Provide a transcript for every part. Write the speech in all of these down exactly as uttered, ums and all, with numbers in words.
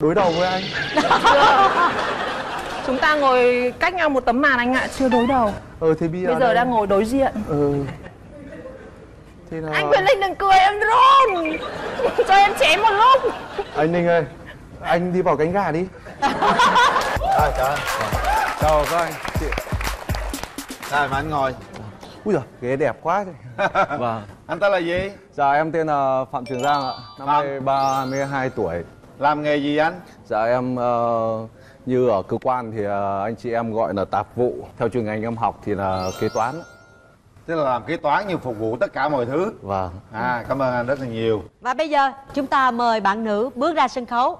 đối đầu với anh. Chúng ta ngồi cách nhau một tấm màn anh ạ, chưa đối đầu. Ừ thì bây giờ, bây giờ đây... đang ngồi đối diện. Ừ. Thì là... Anh Quyền Linh đừng cười, em run. Cho em chém một lúc. Anh Ninh ơi, anh đi vào cánh gà đi. À, chào anh. Chào các anh chị. Rồi mà anh ngồi. Ui giời, ghế đẹp quá. Vâng. Anh tên là gì? Dạ em tên là Phạm Trường Giang ạ. Năm nay ba mươi hai tuổi. Làm nghề gì anh? Dạ em uh, như ở cơ quan thì uh, anh chị em gọi là tạp vụ. Theo chuyên ngành em học thì là kế toán. Tức là làm kế toán như phục vụ tất cả mọi thứ. Vâng. À, cảm ơn anh rất là nhiều. Và bây giờ chúng ta mời bạn nữ bước ra sân khấu.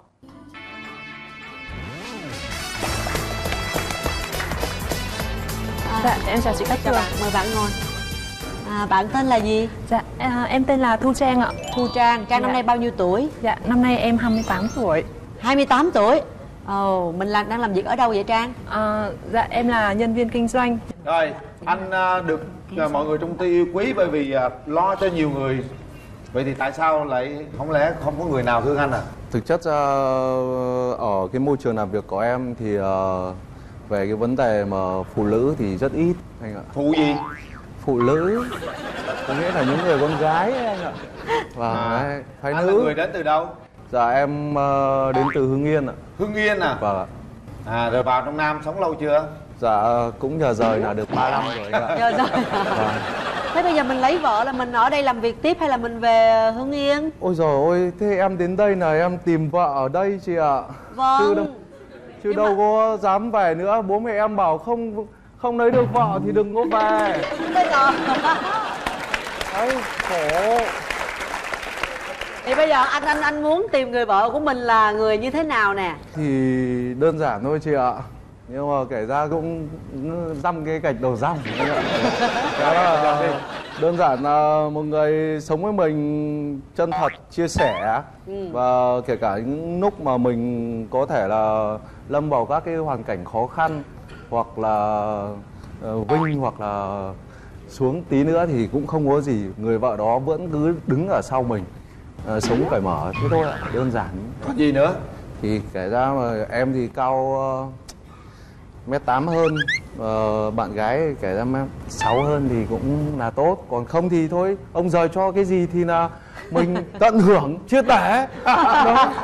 Dạ, em chào chị Cát Tường. Mời bạn ngồi. À, bạn tên là gì? Dạ, à, em tên là Thu Trang ạ. Thu Trang. Trang Dạ. năm nay bao nhiêu tuổi? Dạ, năm nay em hai mươi tám tuổi. hai mươi tám tuổi. Ồ, oh, mình là, đang làm việc ở đâu vậy Trang? À, dạ, em là nhân viên kinh doanh. Rồi, anh uh, được uh, mọi người trong công ty yêu quý bởi vì uh, lo cho nhiều người. Vậy thì tại sao lại không lẽ không có người nào thương anh à? Thực chất ra ở cái môi trường làm việc của em thì uh, về cái vấn đề mà phụ nữ thì rất ít anh ạ. Phụ gì? Phụ nữ có nghĩa là những người con gái ấy, anh ạ. Và à, phái anh nữ. là người đến từ đâu? Dạ em uh, đến từ Hưng Yên ạ. Hưng Yên à? Vâng ạ. À, rồi vào trong Nam sống lâu chưa? Dạ cũng nhờ rời là được ba năm rồi anh ạ. Nhờ rời. Vâng. Thế bây giờ mình lấy vợ là mình ở đây làm việc tiếp hay là mình về Hưng Yên? Ôi giời ơi, thế em đến đây là em tìm vợ ở đây chị ạ. Vâng. Chứ đâu, chứ đâu mà... có dám về nữa. Bố mẹ em bảo không không lấy được vợ thì đừng có về. Bây giờ Đấy, khổ. thì bây giờ anh anh anh muốn tìm người vợ của mình là người như thế nào nè? Thì đơn giản thôi chị ạ. Nhưng mà kể ra cũng dăm cái gạch đầu răm. Đó là đơn giản là một người sống với mình chân thật, chia sẻ. Ừ. Và kể cả những lúc mà mình có thể là lâm vào các cái hoàn cảnh khó khăn, hoặc là uh, vinh hoặc là xuống tí nữa thì cũng không có gì. Người vợ đó vẫn cứ đứng ở sau mình, uh, sống cởi mở thế thôi ạ, đơn giản. Còn gì nữa? Thì kể ra mà em thì cao uh, mét tám hơn, uh, bạn gái kể ra mét sáu hơn thì cũng là tốt. Còn không thì thôi, ông rời cho cái gì thì là mình tận hưởng, chia sẻ. Đó.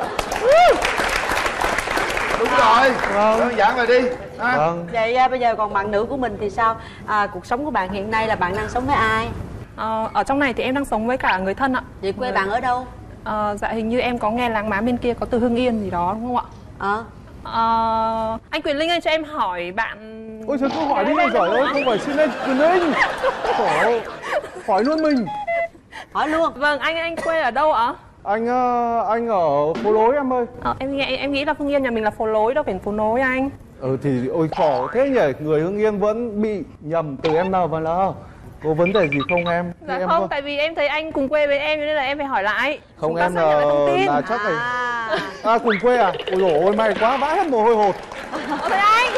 Đúng rồi, Vâng. đơn giản vậy đi. À. Vâng. Vậy à, bây giờ còn bạn nữ của mình thì sao? À, cuộc sống của bạn hiện nay là bạn đang sống với ai? À, ở trong này thì em đang sống với cả người thân ạ. Vậy quê bạn ở đâu? À, dạ hình như em có nghe làng má bên kia có từ Hưng Yên gì đó đúng không ạ? Ờ. À, anh Quyền Linh ơi, cho em hỏi bạn. Ôi trời, cứ hỏi đi, giỏi ơi, không phải xin anh Quyền Linh. Khổ, hỏi luôn mình. Hỏi luôn. Vâng, anh anh quê ở đâu ạ? Anh anh ở phố Nối em ơi. À, em nghĩ em nghĩ là Hưng Yên nhà mình là phố Nối, đâu phải phố Nối anh. Ừ thì ôi khổ thế nhỉ, người Hưng Yên vẫn bị nhầm từ em N và L. Có vấn đề gì không em? Dạ em không, có... tại vì em thấy anh cùng quê với em nên là em phải hỏi lại. Không, chúng ta em xác nhận lại thông tin. là chắc à. là à, cùng quê à? Ôi dồi ôi, may quá, vãi hết mồ hôi hột. Ôi thế anh.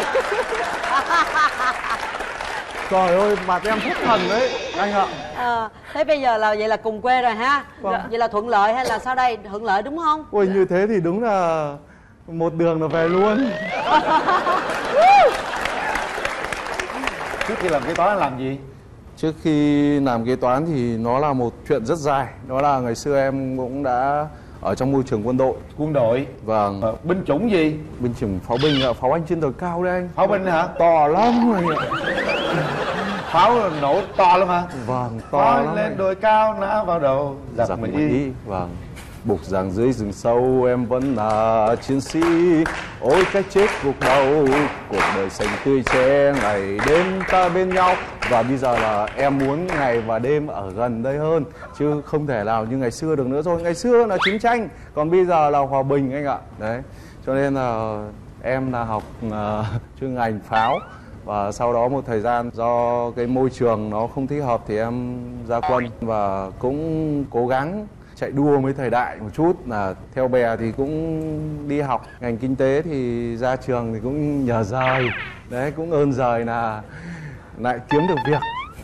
Trời ơi, mặt em thất thần đấy anh ạ. À, thế bây giờ là vậy là cùng quê rồi ha? Vâng. Vậy là thuận lợi hay là sao đây? Thuận lợi đúng không? Ôi như thế thì đúng là một đường là về luôn. Trước khi làm kế toán làm gì? Trước khi làm kế toán thì nó là một chuyện rất dài. Đó là ngày xưa em cũng đã ở trong môi trường quân đội. Quân đội? Vâng. Ờ, binh chủng gì? Binh chủng pháo binh ạ, pháo anh trên tờ cao đấy anh. Pháo binh hả? To lắm anh ạ. Pháo nổ to lắm hả? Vâng, to Pháo lắm lên anh. đồi cao nã vào đầu giặc, Giặc Mỹ. Mỹ. Vâng. Bục giảng dưới rừng sâu em vẫn là chiến sĩ. Ôi cái chết gục đầu, cuộc đời xanh tươi che, ngày đêm ta bên nhau. Và bây giờ là em muốn ngày và đêm ở gần đây hơn, chứ không thể nào như ngày xưa được nữa rồi. Ngày xưa là chiến tranh, còn bây giờ là hòa bình anh ạ. Đấy, cho nên là em là học uh, chuyên ngành pháo. Và sau đó một thời gian do cái môi trường nó không thích hợp thì em ra quân. Và cũng cố gắng chạy đua với thời đại một chút, là theo bè thì cũng đi học ngành kinh tế thì ra trường thì cũng nhờ rời. Đấy, cũng ơn rời là lại kiếm được việc.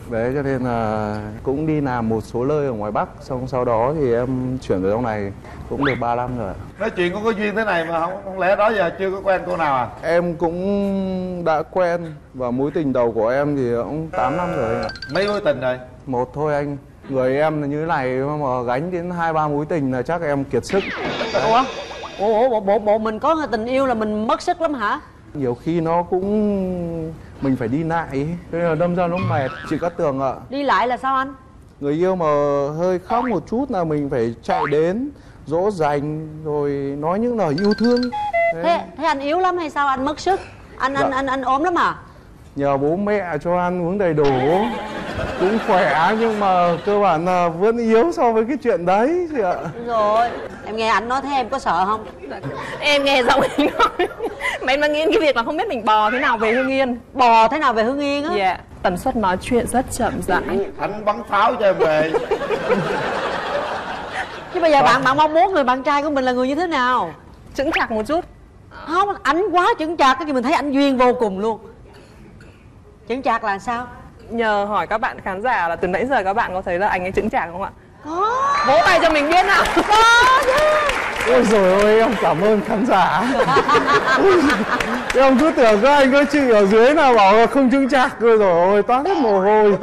Đấy cho nên là cũng đi làm một số nơi ở ngoài Bắc. Xong sau đó thì em chuyển về trong này cũng được ba năm rồi. Nói chuyện cũng có duyên thế này mà không, không lẽ đó giờ chưa có quen cô nào à? Em cũng đã quen và mối tình đầu của em thì cũng tám năm rồi. Mấy mối tình rồi? Một thôi anh. Người em là như thế này mà gánh đến hai ba mối tình là chắc em kiệt sức. Ủa? Ủa, bộ, bộ, bộ mình có tình yêu là mình mất sức lắm hả? Nhiều khi nó cũng... mình phải đi lại, thế là đâm ra nó mệt. Chị Cát Tường ạ. Đi lại là sao anh? Người yêu mà hơi khóc một chút là mình phải chạy đến dỗ dành rồi nói những lời yêu thương. Thế, Thế, thế anh yếu lắm hay sao anh mất sức? Anh Dạ. anh anh anh ốm lắm à? nhờ bố mẹ cho ăn uống đầy đủ, cũng khỏe nhưng mà cơ bản là vẫn yếu so với cái chuyện đấy chị ạ. Đúng rồi. Em nghe anh nói thế em có sợ không? Em nghe giọng anh nói mà em đang nghĩ cái việc là không biết mình bò thế nào về Hưng Yên. Bò thế nào về Hưng Yên á? Dạ. Tần suất nói chuyện rất chậm rãi. Anh bắn pháo cho em về. Chứ bây giờ bạn bạn mong muốn người bạn trai của mình là người như thế nào? Chững chạc một chút. Không, anh quá chững chạc, cái gì mình thấy anh duyên vô cùng luôn. Chững chạc là sao? Nhờ hỏi các bạn khán giả là từ nãy giờ các bạn có thấy là anh ấy chững chạc không ạ? Có. Vỗ tay cho mình biết nào. Có chứ. Ôi dồi ôi, em cảm ơn khán giả. Em cứ tưởng các anh các chị ở dưới nào bảo là không chứng chạc rồi rồi toát hết mồ hôi.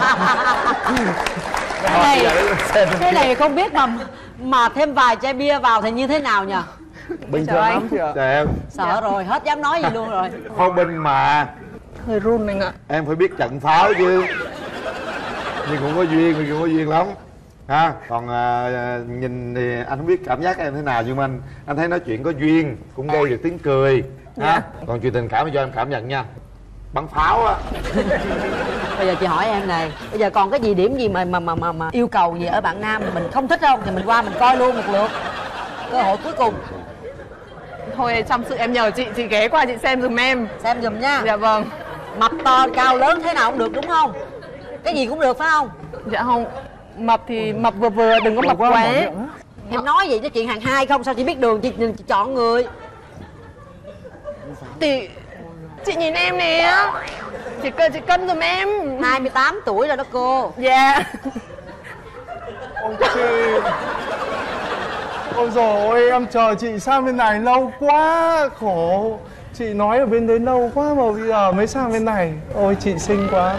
Cái này, cái này không biết mà mà thêm vài chai bia vào thì như thế nào nhỉ? Bình thường lắm chị ạ. Trời em, Sợ rồi, hết dám nói gì luôn rồi. pháo binh mà Hơi run anh ạ. em phải biết trận pháo chứ. Nhưng cũng có duyên, nhưng cũng có duyên lắm ha. Còn à, nhìn thì anh không biết cảm giác em thế nào, nhưng mà anh anh thấy nói chuyện có duyên, cũng gây được tiếng cười ha. Dạ. Còn chuyện tình cảm thì cho em cảm nhận nha. Bắn pháo á. Bây giờ chị hỏi em này, bây giờ còn cái gì điểm gì mà mà mà mà, mà yêu cầu gì ở bạn nam mình không thích không thì mình qua mình coi luôn một lượt. Cơ hội cuối cùng. Thôi trong sự em nhờ chị, chị ghé qua chị xem giùm em. Xem giùm nha. Dạ vâng. Mập to cao lớn thế nào cũng được đúng không? Cái gì cũng được phải không? Dạ không. Mập thì mập vừa vừa, đừng có mập Quá quá. mở miệng á. Em nói gì cho chuyện hàng hai không? Sao chị biết đường chị, chị chọn người? Thì chị nhìn em nè. Chị cân chị cân giùm em. hai mươi tám tuổi rồi đó cô. Dạ. Ôi chị. Ôi dồi ôi, em chờ chị sang bên này lâu quá, khổ. Chị nói ở bên đấy lâu quá mà bây giờ mới sang bên này. Ôi chị xinh quá.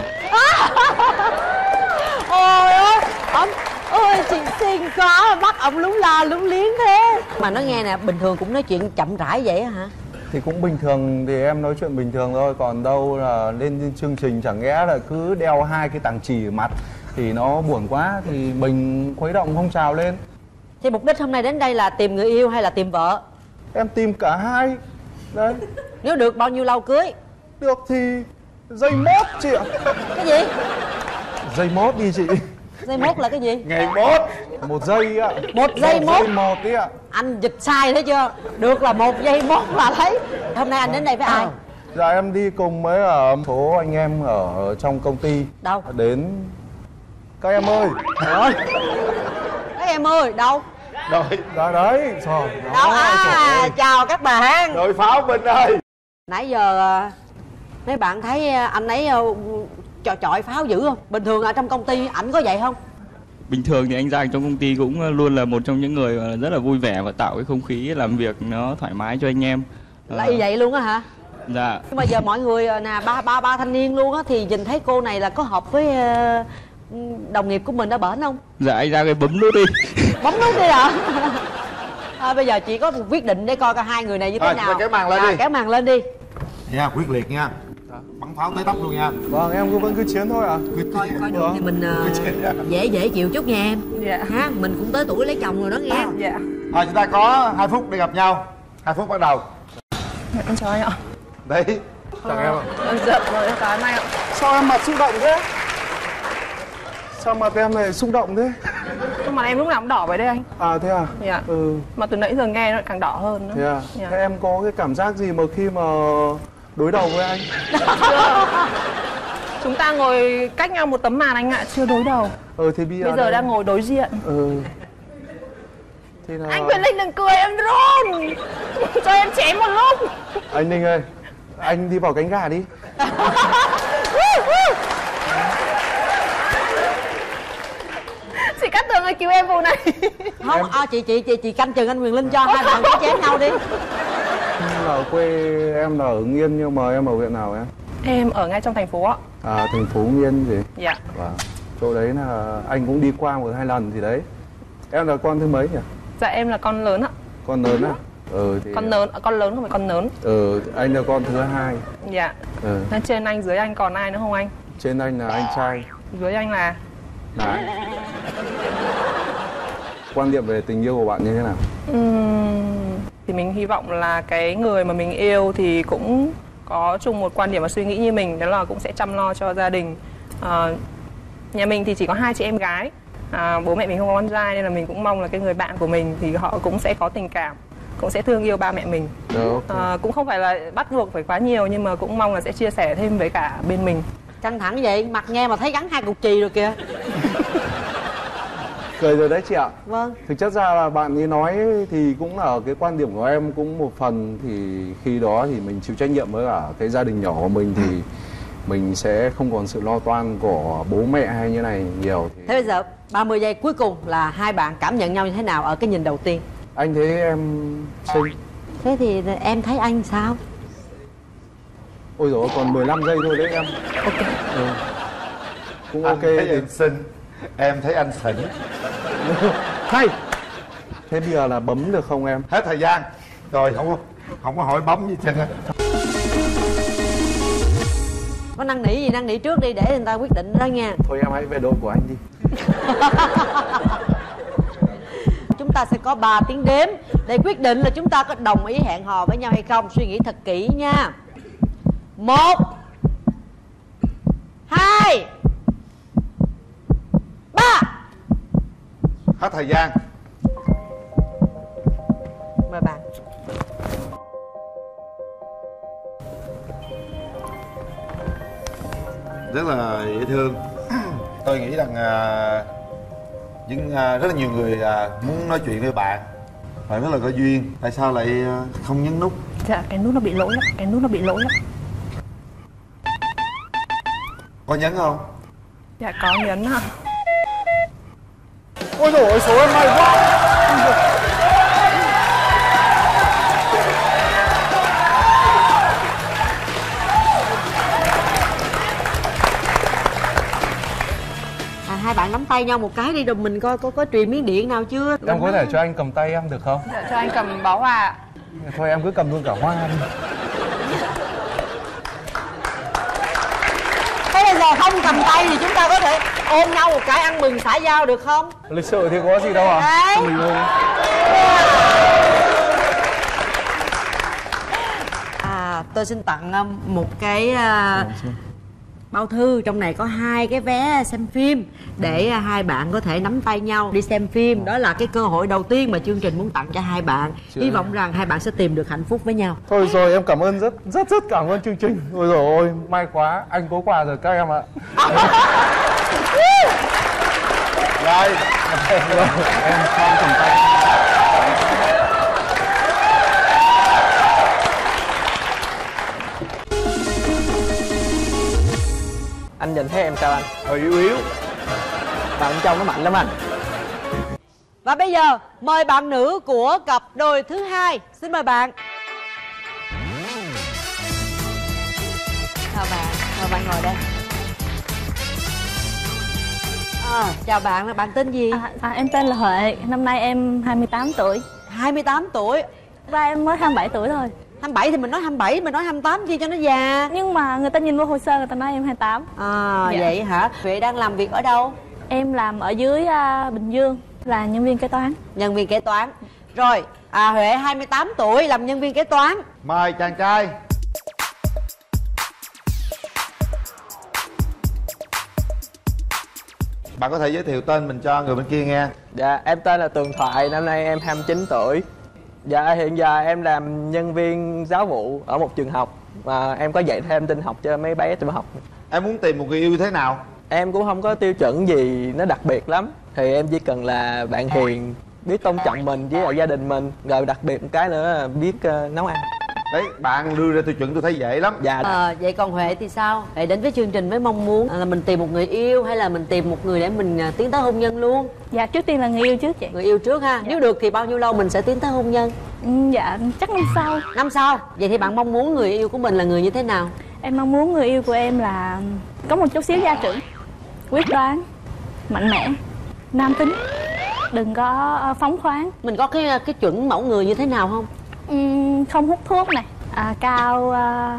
Ôi ơi, ông ôi chị xinh có bắt ông lúng la lúng liếng thế. Mà nói nghe nè, bình thường cũng nói chuyện chậm rãi vậy á hả? Thì cũng bình thường, thì em nói chuyện bình thường thôi. Còn đâu là lên chương trình chẳng lẽ là cứ đeo hai cái tàng chỉ ở mặt thì nó buồn quá. Thì mình khuấy động phong trào lên. Thì mục đích hôm nay đến đây là tìm người yêu hay là tìm vợ? Em tìm cả hai. Đấy. Nếu được bao nhiêu lâu cưới? Được thì dây mốt chị ạ. Cái gì? Dây mốt đi chị. Dây mốt là cái gì? Ngày mốt. Một giây ạ. Một giây một mốt. giây một đi ạ. Anh dịch sai thế chưa? Được là một giây mốt là thấy. Hôm nay anh đến đây với ai? Dạ em đi cùng với ở số anh em ở trong công ty. Đâu? Đến các em ơi. Đấy. Các em ơi, đâu? Đội, Dạ đấy. Trời. Đâu à, chào các bạn. đội pháo binh ơi. Nãy giờ à, mấy bạn thấy à, anh ấy à, chọi chọi pháo dữ không? Bình thường ở trong công ty ảnh có vậy không? Bình thường thì anh Giang trong công ty cũng luôn là một trong những người mà rất là vui vẻ và tạo cái không khí làm việc nó thoải mái cho anh em. Là y vậy luôn á hả? Dạ. Nhưng mà giờ mọi người à, nè ba ba ba thanh niên luôn á thì nhìn thấy cô này là có hợp với à, đồng nghiệp của mình ở bển không? Dạ anh Giang cái bấm nút đi. Bấm nút đi ạ. À, bây giờ chỉ có một quyết định để coi coi hai người này như thế Thôi, nào. kéo màn lên À, đi. kéo màn lên đi. Nha, quyết liệt nha. Bắn pháo tới tóc luôn nha. Vâng em cứ vẫn cứ chiến thôi ạ. Coi coi được thì mình uh, dễ dễ chịu chút nha em. Dạ. Ha, mình cũng tới tuổi lấy chồng rồi đó nghe. Dạ. Thôi chúng ta có hai phút để gặp nhau. Hai phút bắt đầu. Dạ, em chào anh ạ. Đấy. Chào em ạ. Em giận rồi em chào anh ạ. Sao em mặt xúc động thế? Sao mặt em này xúc động thế? Nhưng mà em lúc nào cũng đỏ vậy đây anh. À thế à? Dạ. Ừ. Mà từ nãy giờ nghe nó càng đỏ hơn nữa. Thế à? Dạ. Thế em có cái cảm giác gì mà khi mà đối đầu với anh? Chúng ta ngồi cách nhau một tấm màn anh ạ, chưa đối đầu. Ừ thì bây giờ Bây giờ đây- đang ngồi đối diện. Ừ. Thì là... Anh Quyền Linh đừng cười em run. Cho em chém một lúc. Anh Ninh ơi, anh đi vào cánh gà đi. Tường ơi cứu em vụ này. Không, em... à, chị chị chị chị canh chừng anh Quyền Linh cho hai bạn cứ chém nhau đi. Em là quê em là ở Hưng Yên nhưng mà em ở huyện nào em? Em ở ngay trong thành phố ạ. À thành phố Hưng Yên gì? Dạ. Và chỗ đấy là anh cũng đi qua một hai lần thì đấy. Em là con thứ mấy nhỉ? Dạ em là con lớn ạ. Con lớn á? Ừ thì con lớn con lớn không phải con lớn. Ừ anh là con thứ hai. Dạ. Ừ. Trên anh dưới anh còn ai nữa không anh? Trên anh là anh trai. Dưới anh là Đấy. Quan điểm về tình yêu của bạn như thế nào? Uhm, thì mình hy vọng là cái người mà mình yêu thì cũng có chung một quan điểm và suy nghĩ như mình, đó là cũng sẽ chăm lo cho gia đình. À, nhà mình thì chỉ có hai chị em gái, à, bố mẹ mình không có con trai nên là mình cũng mong là cái người bạn của mình thì họ cũng sẽ có tình cảm, cũng sẽ thương yêu ba mẹ mình. Được, okay. À, cũng không phải là bắt buộc phải quá nhiều nhưng mà cũng mong là sẽ chia sẻ thêm với cả bên mình. Căng thẳng vậy, mặt nghe mà thấy gắn hai cục chì rồi kìa. Cười rồi đấy chị ạ. Vâng. Thực chất ra là bạn ấy nói thì cũng là cái quan điểm của em cũng một phần, thì khi đó thì mình chịu trách nhiệm với cả cái gia đình nhỏ của mình thì mình sẽ không còn sự lo toan của bố mẹ hay như này nhiều thì... Thế bây giờ ba mươi giây cuối cùng là hai bạn cảm nhận nhau như thế nào ở cái nhìn đầu tiên? Anh thấy em xinh. Thế thì em thấy anh sao? Ôi dồi, còn mười lăm giây thôi đấy em. Ok. Ừ. Cũng anh ok thấy thì... em xinh, em thấy anh xỉn. Hay. Thế bây giờ là bấm được không em? Hết thời gian. Rồi không có, không có hỏi bấm gì trên á. Có năn nỉ gì năn nỉ trước đi để người ta quyết định đó nha. Thôi em hãy về đội của anh đi. Chúng ta sẽ có ba tiếng đếm để quyết định là chúng ta có đồng ý hẹn hò với nhau hay không. Suy nghĩ thật kỹ nha. Một, hai, ba. Hết thời gian. Mời bạn. Rất là dễ thương. Tôi nghĩ rằng uh, những uh, rất là nhiều người uh, muốn nói chuyện với bạn và rất là có duyên. Tại sao lại uh, không nhấn nút? Dạ cái nút nó bị lỗi lắm, cái nút nó bị lỗi lắm. Có nhấn không? Dạ có nhấn hả? Ôi dồi ôi, số em may quá. À, hai bạn nắm tay nhau một cái đi rồi mình coi có có truyền miếng điện nào chưa. Em có thể cho anh cầm tay em được không? Dạ cho anh cầm bó hoa. Thôi em cứ cầm luôn cả hoa đi. Thế bây giờ không cầm tay thì chúng ta có thể ôm nhau một cái ăn mừng xã giao được không? Lịch sự thì có gì đâu à? Đấy. Mình ôm. À, tôi xin tặng um, một cái uh, bao thư. Trong này có hai cái vé xem phim để uh, hai bạn có thể nắm tay nhau đi xem phim. Đó là cái cơ hội đầu tiên mà chương trình muốn tặng cho hai bạn. Hy vọng rằng hai bạn sẽ tìm được hạnh phúc với nhau. Thôi rồi, em cảm ơn rất rất rất cảm ơn chương trình. Ôi dồi ôi, may quá, anh có quà rồi các em ạ. Rồi, Em không cầm tay. Anh nhìn thấy em sao anh? hơi yếu yếu. Bạn trong nó mạnh lắm anh. Và bây giờ mời bạn nữ của cặp đôi thứ hai. Xin mời bạn. Chào bạn, mời bạn ngồi đây. À, chào bạn, là bạn tên gì? À, à, em tên là Huệ, năm nay em hai mươi tám tuổi. hai mươi tám tuổi. Và em mới hai mươi bảy tuổi thôi. hai mươi bảy thì mình nói hai mươi bảy, mình nói hai mươi tám chi cho nó già. Nhưng mà người ta nhìn vô hồ sơ người ta nói em hai mươi tám. À, Dạ. vậy hả? Huệ đang làm việc ở đâu? Em làm ở dưới uh, Bình Dương, là nhân viên kế toán. Nhân viên kế toán. Rồi, à, Huệ hai mươi tám tuổi làm nhân viên kế toán. Mời chàng trai. Bạn có thể giới thiệu tên mình cho người bên kia nghe. Dạ, em tên là Tường Thoại, năm nay em hai mươi chín tuổi. Dạ, hiện giờ em làm nhân viên giáo vụ ở một trường học. Và em có dạy thêm tin học cho mấy bé tiểu học. Em muốn tìm một người yêu thế nào? Em cũng không có tiêu chuẩn gì nó đặc biệt lắm. Thì em chỉ cần là bạn hiền, biết tôn trọng mình với lại gia đình mình. Rồi đặc biệt một cái nữa là biết uh, nấu ăn. Đấy, bạn đưa ra tiêu chuẩn tôi thấy dễ lắm. Dạ. Ờ, vậy còn Huệ thì sao? Huệ đến với chương trình với mong muốn là mình tìm một người yêu hay là mình tìm một người để mình à, tiến tới hôn nhân luôn? Dạ trước tiên là người yêu trước chị. Người yêu trước ha. Dạ. Nếu được thì bao nhiêu lâu mình sẽ tiến tới hôn nhân? Ừ, dạ chắc năm sau. Năm sau. Vậy thì bạn mong muốn người yêu của mình là người như thế nào? Em mong muốn người yêu của em là có một chút xíu gia trưởng, quyết đoán, mạnh mẽ, nam tính, đừng có phóng khoáng. Mình có cái cái chuẩn mẫu người như thế nào không? Uhm, không hút thuốc này, à, cao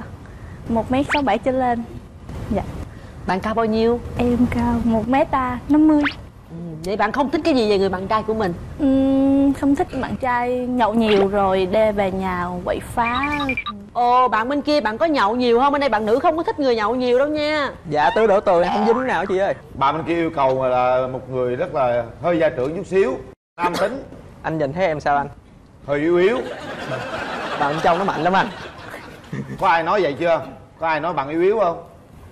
một mét sáu bảy trở lên. Dạ. Bạn cao bao nhiêu? Em cao một mét năm mươi. Ừ, vậy bạn không thích cái gì về người bạn trai của mình? Uhm, không thích bạn trai nhậu nhiều rồi đê về nhà quậy phá. Ồ, bạn bên kia bạn có nhậu nhiều không? Bên đây bạn nữ không có thích người nhậu nhiều đâu nha. Dạ tứ đổ tường em không dính nào chị ơi. Bạn bên kia yêu cầu là một người rất là hơi gia trưởng chút xíu, nam tính. Anh nhìn thấy em sao anh? Hơi yếu yếu. Bạn trong nó mạnh lắm anh. Có ai nói vậy chưa? Có ai nói bạn yếu yếu không?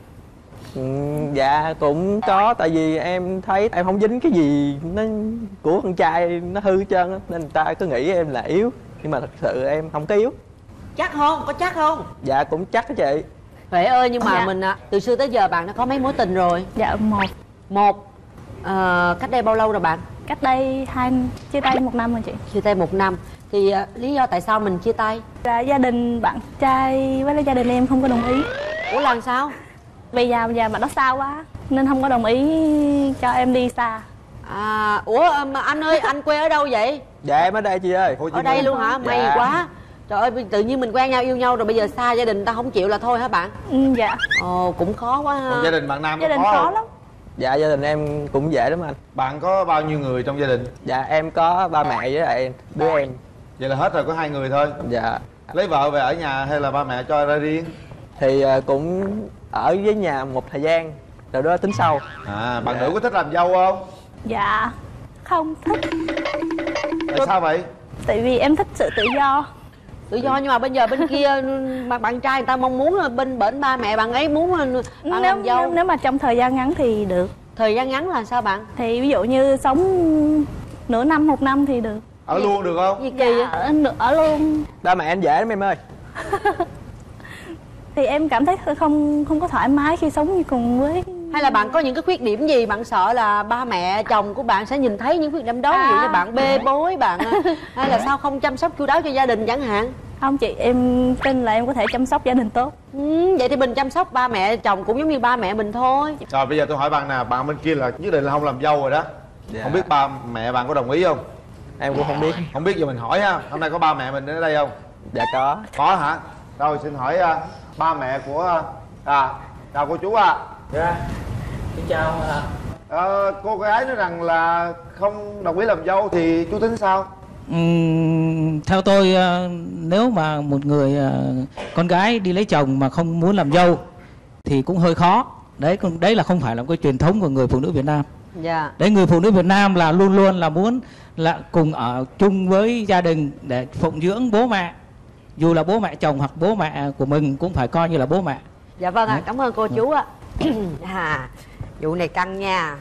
Ừ, dạ cũng có, tại vì em thấy em không dính cái gì nó của con trai nó hư hết trơn á, nên người ta cứ nghĩ em là yếu, nhưng mà thật sự em không có yếu. Chắc không? Có chắc không? Dạ cũng chắc đó chị. Huệ ơi, nhưng mà Dạ. mình à, từ xưa tới giờ bạn đã có mấy mối tình rồi? Dạ một. Một. Ờ, cách đây bao lâu rồi bạn? Cách đây hai chia tay một năm rồi chị. Chia tay một năm. Thì à, lý do tại sao mình chia tay? Là gia đình bạn trai với lại gia đình em không có đồng ý. Ủa làm sao? Vì nhà nhà bạn nó xa quá nên không có đồng ý cho em đi xa. À, ủa mà anh ơi, anh quê ở đâu vậy? Dạ em ở đây chị ơi. Hồ Chí Ở đây Minh. luôn hả? May Dạ. quá. Trời ơi, tự nhiên mình quen nhau yêu nhau rồi bây giờ xa gia đình ta không chịu là thôi hả bạn? Ừ, dạ. Ồ, cũng khó quá ha. Còn gia đình bạn nam Gia có đình khó khó không? lắm. Dạ gia đình em cũng dễ lắm anh. Bạn có bao nhiêu người trong gia đình? Dạ em có ba mẹ với lại đứa em. Vậy là hết rồi, có hai người thôi. Dạ. Lấy vợ về ở nhà hay là ba mẹ cho ra riêng? Thì à, cũng ở với nhà một thời gian rồi đó tính sau. À, bạn Dạ. nữ có thích làm dâu không? Dạ không thích. Tại sao vậy? Tại vì em thích sự tự do. Tự do nhưng mà bây giờ bên kia mà bạn trai người ta mong muốn là bên bển ba mẹ bạn ấy muốn bạn Nếu, làm dâu. nếu nếu mà trong thời gian ngắn thì được. Thời gian ngắn là sao bạn? Thì ví dụ như sống nửa năm một năm thì được. Ở luôn được không? Gì kỳ Dạ, vậy? ở, ở luôn. Ba mẹ anh dễ lắm em ơi. Thì em cảm thấy không không có thoải mái khi sống cùng với. Hay là bạn có những cái khuyết điểm gì bạn sợ là ba mẹ chồng của bạn sẽ nhìn thấy những khuyết điểm đó, ví dụ như bạn bê bối bạn hay là sao không chăm sóc chu đáo cho gia đình chẳng hạn? Không chị, em tin là em có thể chăm sóc gia đình tốt. Ừ, vậy thì mình chăm sóc ba mẹ chồng cũng giống như ba mẹ mình thôi. Rồi bây giờ tôi hỏi bạn nè, bạn bên kia là nhất định là không làm dâu rồi đó. Dạ. Không biết ba mẹ bạn có đồng ý không? Em cũng không biết. Không biết giờ mình hỏi ha. Hôm nay có ba mẹ mình đến đây không? Dạ có. Có hả? Rồi xin hỏi uh, ba mẹ của uh, à chào cô chú ạ. À. Dạ. Xin chào. Ờ, cô gái nói rằng là không đồng ý làm dâu thì chú tính sao? Ừm, theo tôi ờ, nếu mà một người ờ, con gái đi lấy chồng mà không muốn làm dâu thì cũng hơi khó. Đấy, con- đấy là không phải là một cái truyền thống của người phụ nữ Việt Nam. Dạ. Đấy, người phụ nữ Việt Nam là luôn luôn là muốn là cùng ở chung với gia đình để phụng dưỡng bố mẹ. Dù là bố mẹ chồng hoặc bố mẹ của mình cũng phải coi như là bố mẹ. Dạ vâng ạ, à, cảm ơn cô chú ạ. À, vụ này căng nha.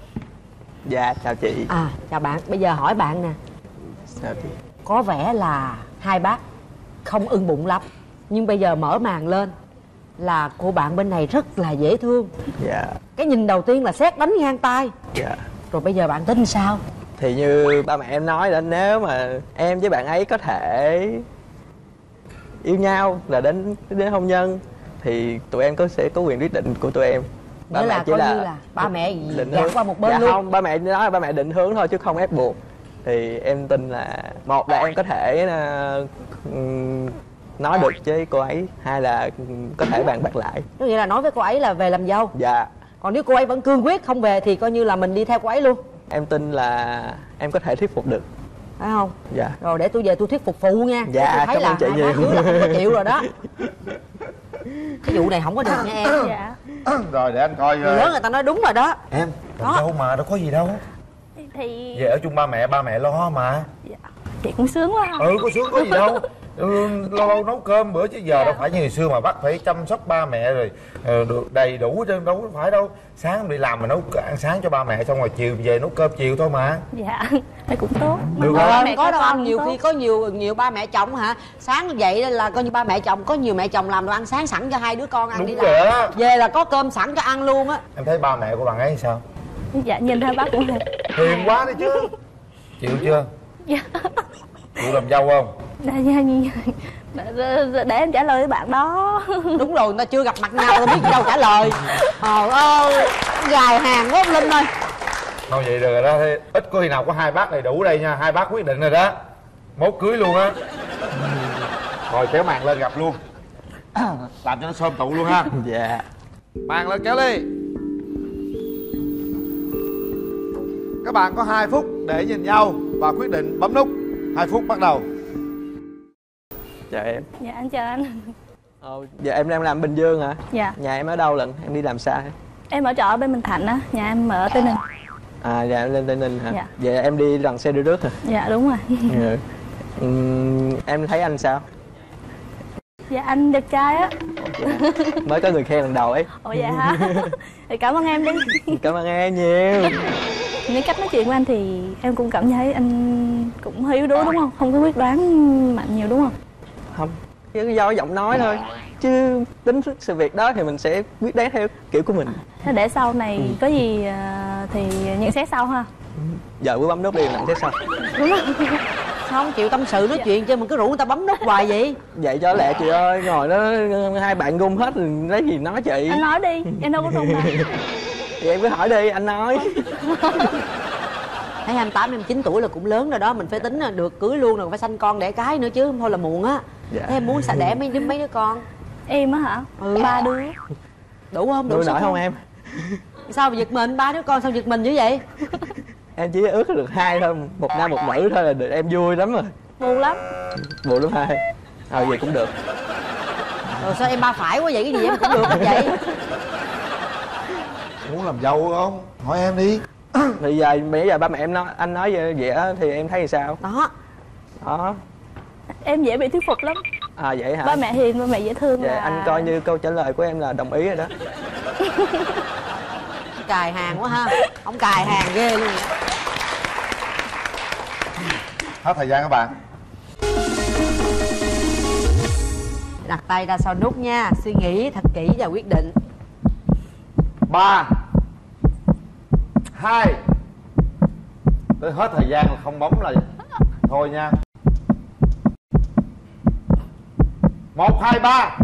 Dạ chào chị. À, chào bạn, bây giờ hỏi bạn nè. Chào chị. Có vẻ là hai bác không ưng bụng lắm, nhưng bây giờ mở màn lên là cô bạn bên này rất là dễ thương. Dạ. Cái nhìn đầu tiên là sét đánh ngang tay. Dạ. Rồi bây giờ bạn tính sao? Thì như ba mẹ em nói là nếu mà em với bạn ấy có thể yêu nhau là đến đến hôn nhân thì tụi em có sẽ có quyền quyết định của tụi em. Nghĩa là coi như là ba mẹ định gạt hướng. qua một bên Dạ luôn. không, ba mẹ nói là ba mẹ định hướng thôi chứ không ép buộc. Thì em tin là một là em có thể uh, ừm, nói được với cô ấy, hai là có thể bàn bạc lại. Có nghĩa là nói với cô ấy là về làm dâu. Dạ. Còn nếu cô ấy vẫn cương quyết không về thì coi như là mình đi theo cô ấy luôn, Em tin là em có thể thuyết phục được. phải không? Dạ. Rồi để tôi về tôi thuyết phục phụ nha. Dạ, Tôi thấy cảm là ơn chị hai bác nhiều. đứa là không có chịu rồi đó. Cái vụ này không có được nha em. Dạ. Rồi để anh coi. Người lớn người ta nói đúng rồi đó. Em làm Đó. dâu mà đâu có gì đâu. Thì Về ở chung ba mẹ, ba mẹ lo mà. dạ. Chị cũng sướng quá không? Ừ, có sướng có gì đâu. Ừ, lâu lâu nấu cơm bữa chứ giờ đâu phải như ngày xưa mà bắt phải chăm sóc ba mẹ rồi ờ, được đầy đủ chứ đâu có phải đâu. Sáng đi làm mà nấu ăn sáng cho ba mẹ xong rồi chiều về nấu cơm chiều thôi mà. Dạ. Thì cũng tốt. Được Mà không? ba Không mẹ có đâu con anh, cũng nhiều tốt. khi có nhiều nhiều ba mẹ chồng hả, sáng dậy là coi như ba mẹ chồng, có nhiều mẹ chồng làm đồ ăn sáng sẵn cho hai đứa con ăn. Đúng đi rồi làm á. về là có cơm sẵn cho ăn luôn á. Em thấy ba mẹ của bạn ấy sao? Dạ nhìn thôi bác cũng hiền. Hiền quá đi chứ. Chịu chưa? Dạ. Chịu làm dâu không? Dạ, dạ, dạ. Để, để em trả lời với bạn đó. Đúng rồi, người ta chưa gặp mặt nhau tao biết gì đâu trả lời. Trời ơi, gài hàng quá ông Linh ơi. Thôi vậy được rồi đó, thế ít có khi nào có hai bác đầy đủ đây nha, hai bác quyết định rồi đó. Mốt cưới luôn á. Rồi kéo màn lên gặp luôn. Làm cho nó xôm tụ luôn ha. Dạ. Màn lên kéo đi. Các bạn có hai phút để nhìn nhau và quyết định bấm nút. Hai phút bắt đầu. Chào em. Dạ anh chào anh. Ờ, dạ em đang làm Bình Dương hả? Dạ. Nhà em ở đâu lận? Em đi làm xa hả? Em ở trọ ở bên Bình Thạnh á, nhà em ở Tây Ninh. À dạ em lên Tây Ninh hả? Dạ. Vậy em đi bằng xe đưa rước hả? Dạ đúng rồi. Ừ. Ừm, em thấy anh sao? Dạ anh đẹp trai á. Mới có người khen lần đầu ấy. Ồ dạ hả? Thì cảm ơn em đi. Cảm ơn em nhiều. Những cách nói chuyện của anh thì em cũng cảm thấy anh cũng hơi yếu đuối đúng không? Không có quyết đoán mạnh nhiều đúng không? Không, chứ do giọng nói thôi. Chứ tính sự việc đó thì mình sẽ quyết đoán theo kiểu của mình. Thế để sau này có gì à, thì nhận xét sau ha. Giờ cứ bấm nút đi làm thế sao? Đúng không? Sao không chịu tâm sự nói chuyện chứ mà cứ rủ người ta bấm nút hoài vậy? Vậy cho lẹ chị ơi, ngồi đó hai bạn rung hết rồi lấy gì nói chị. Anh nói đi, em đâu có rung đâu. Thì em cứ hỏi đi, anh nói. Thấy hai mươi tám, hai mươi chín tuổi là cũng lớn rồi đó. Mình phải tính là được cưới luôn rồi, phải sanh con đẻ cái nữa chứ không thôi là muộn á. Dạ. Thế em muốn sẽ đẻ mấy đứa mấy đứa con? Em á hả? Ừ. Ba đứa. Đủ không? Đủ Nuôi số nổi không em? Sao mà giật mình, ba đứa con sao giật mình dữ vậy? Em chỉ ước được hai thôi, một nam một nữ thôi là được, em vui lắm rồi. Buồn lắm. Buồn lắm hai. Ờ vậy cũng được. Rồi sao em ba phải quá vậy, cái gì em cũng được hết vậy? Muốn làm dâu không? Hỏi em đi. Thì giờ bây giờ ba mẹ em nói, anh nói vậy, vậy á, thì em thấy thì sao? Đó. Đó. Em dễ bị thuyết phục lắm. À vậy hả? Ba mẹ hiền, ba mẹ dễ thương. Dạ là... anh coi như câu trả lời của em là đồng ý rồi đó. Cài hàng quá ha. Không cài hàng ghê luôn. Hết thời gian các bạn. Đặt tay ra sau nút nha. Suy nghĩ thật kỹ và quyết định. Ba, hai, tới hết thời gian là không bấm là thôi nha. Một, hai, ba.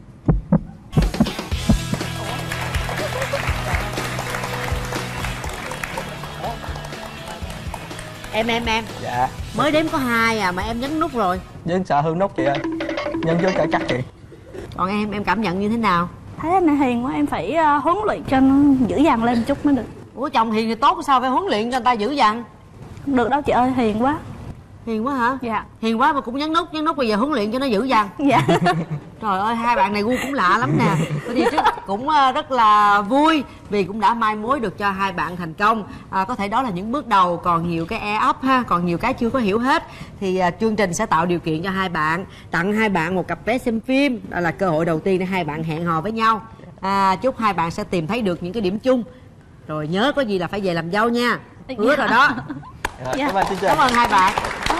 Em em em Dạ. mới đếm có hai à mà em nhấn nút rồi. Chứ sợ hư nút chị ơi. Nhân vô cho chắc chị. Còn em em cảm nhận như thế nào? Thấy anh này hiền quá, em phải uh, huấn luyện cho nó dữ dằn lên một chút mới được. Ủa chồng hiền thì tốt, sao phải huấn luyện cho người ta dữ dằn? Không được đâu chị ơi, hiền quá. Hiền quá hả? Dạ. Hiền quá mà cũng nhấn nút, nhấn nút bây giờ huấn luyện cho nó dữ dằn. Dạ. Trời ơi, hai bạn này gu cũng lạ lắm nè. Bởi vì trước cũng uh, rất là vui vì cũng đã mai mối được cho hai bạn thành công. À, có thể đó là những bước đầu, còn nhiều cái e ấp ha, còn nhiều cái chưa có hiểu hết. Thì uh, chương trình sẽ tạo điều kiện cho hai bạn, tặng hai bạn một cặp vé xem phim. Đó là cơ hội đầu tiên để hai bạn hẹn hò với nhau. À, chúc hai bạn sẽ tìm thấy được những cái điểm chung. Rồi nhớ có gì là phải về làm dâu nha. Hứa rồi đó. Dạ. Dạ. Cảm ơn chị Trà. Cảm ơn hai bạn.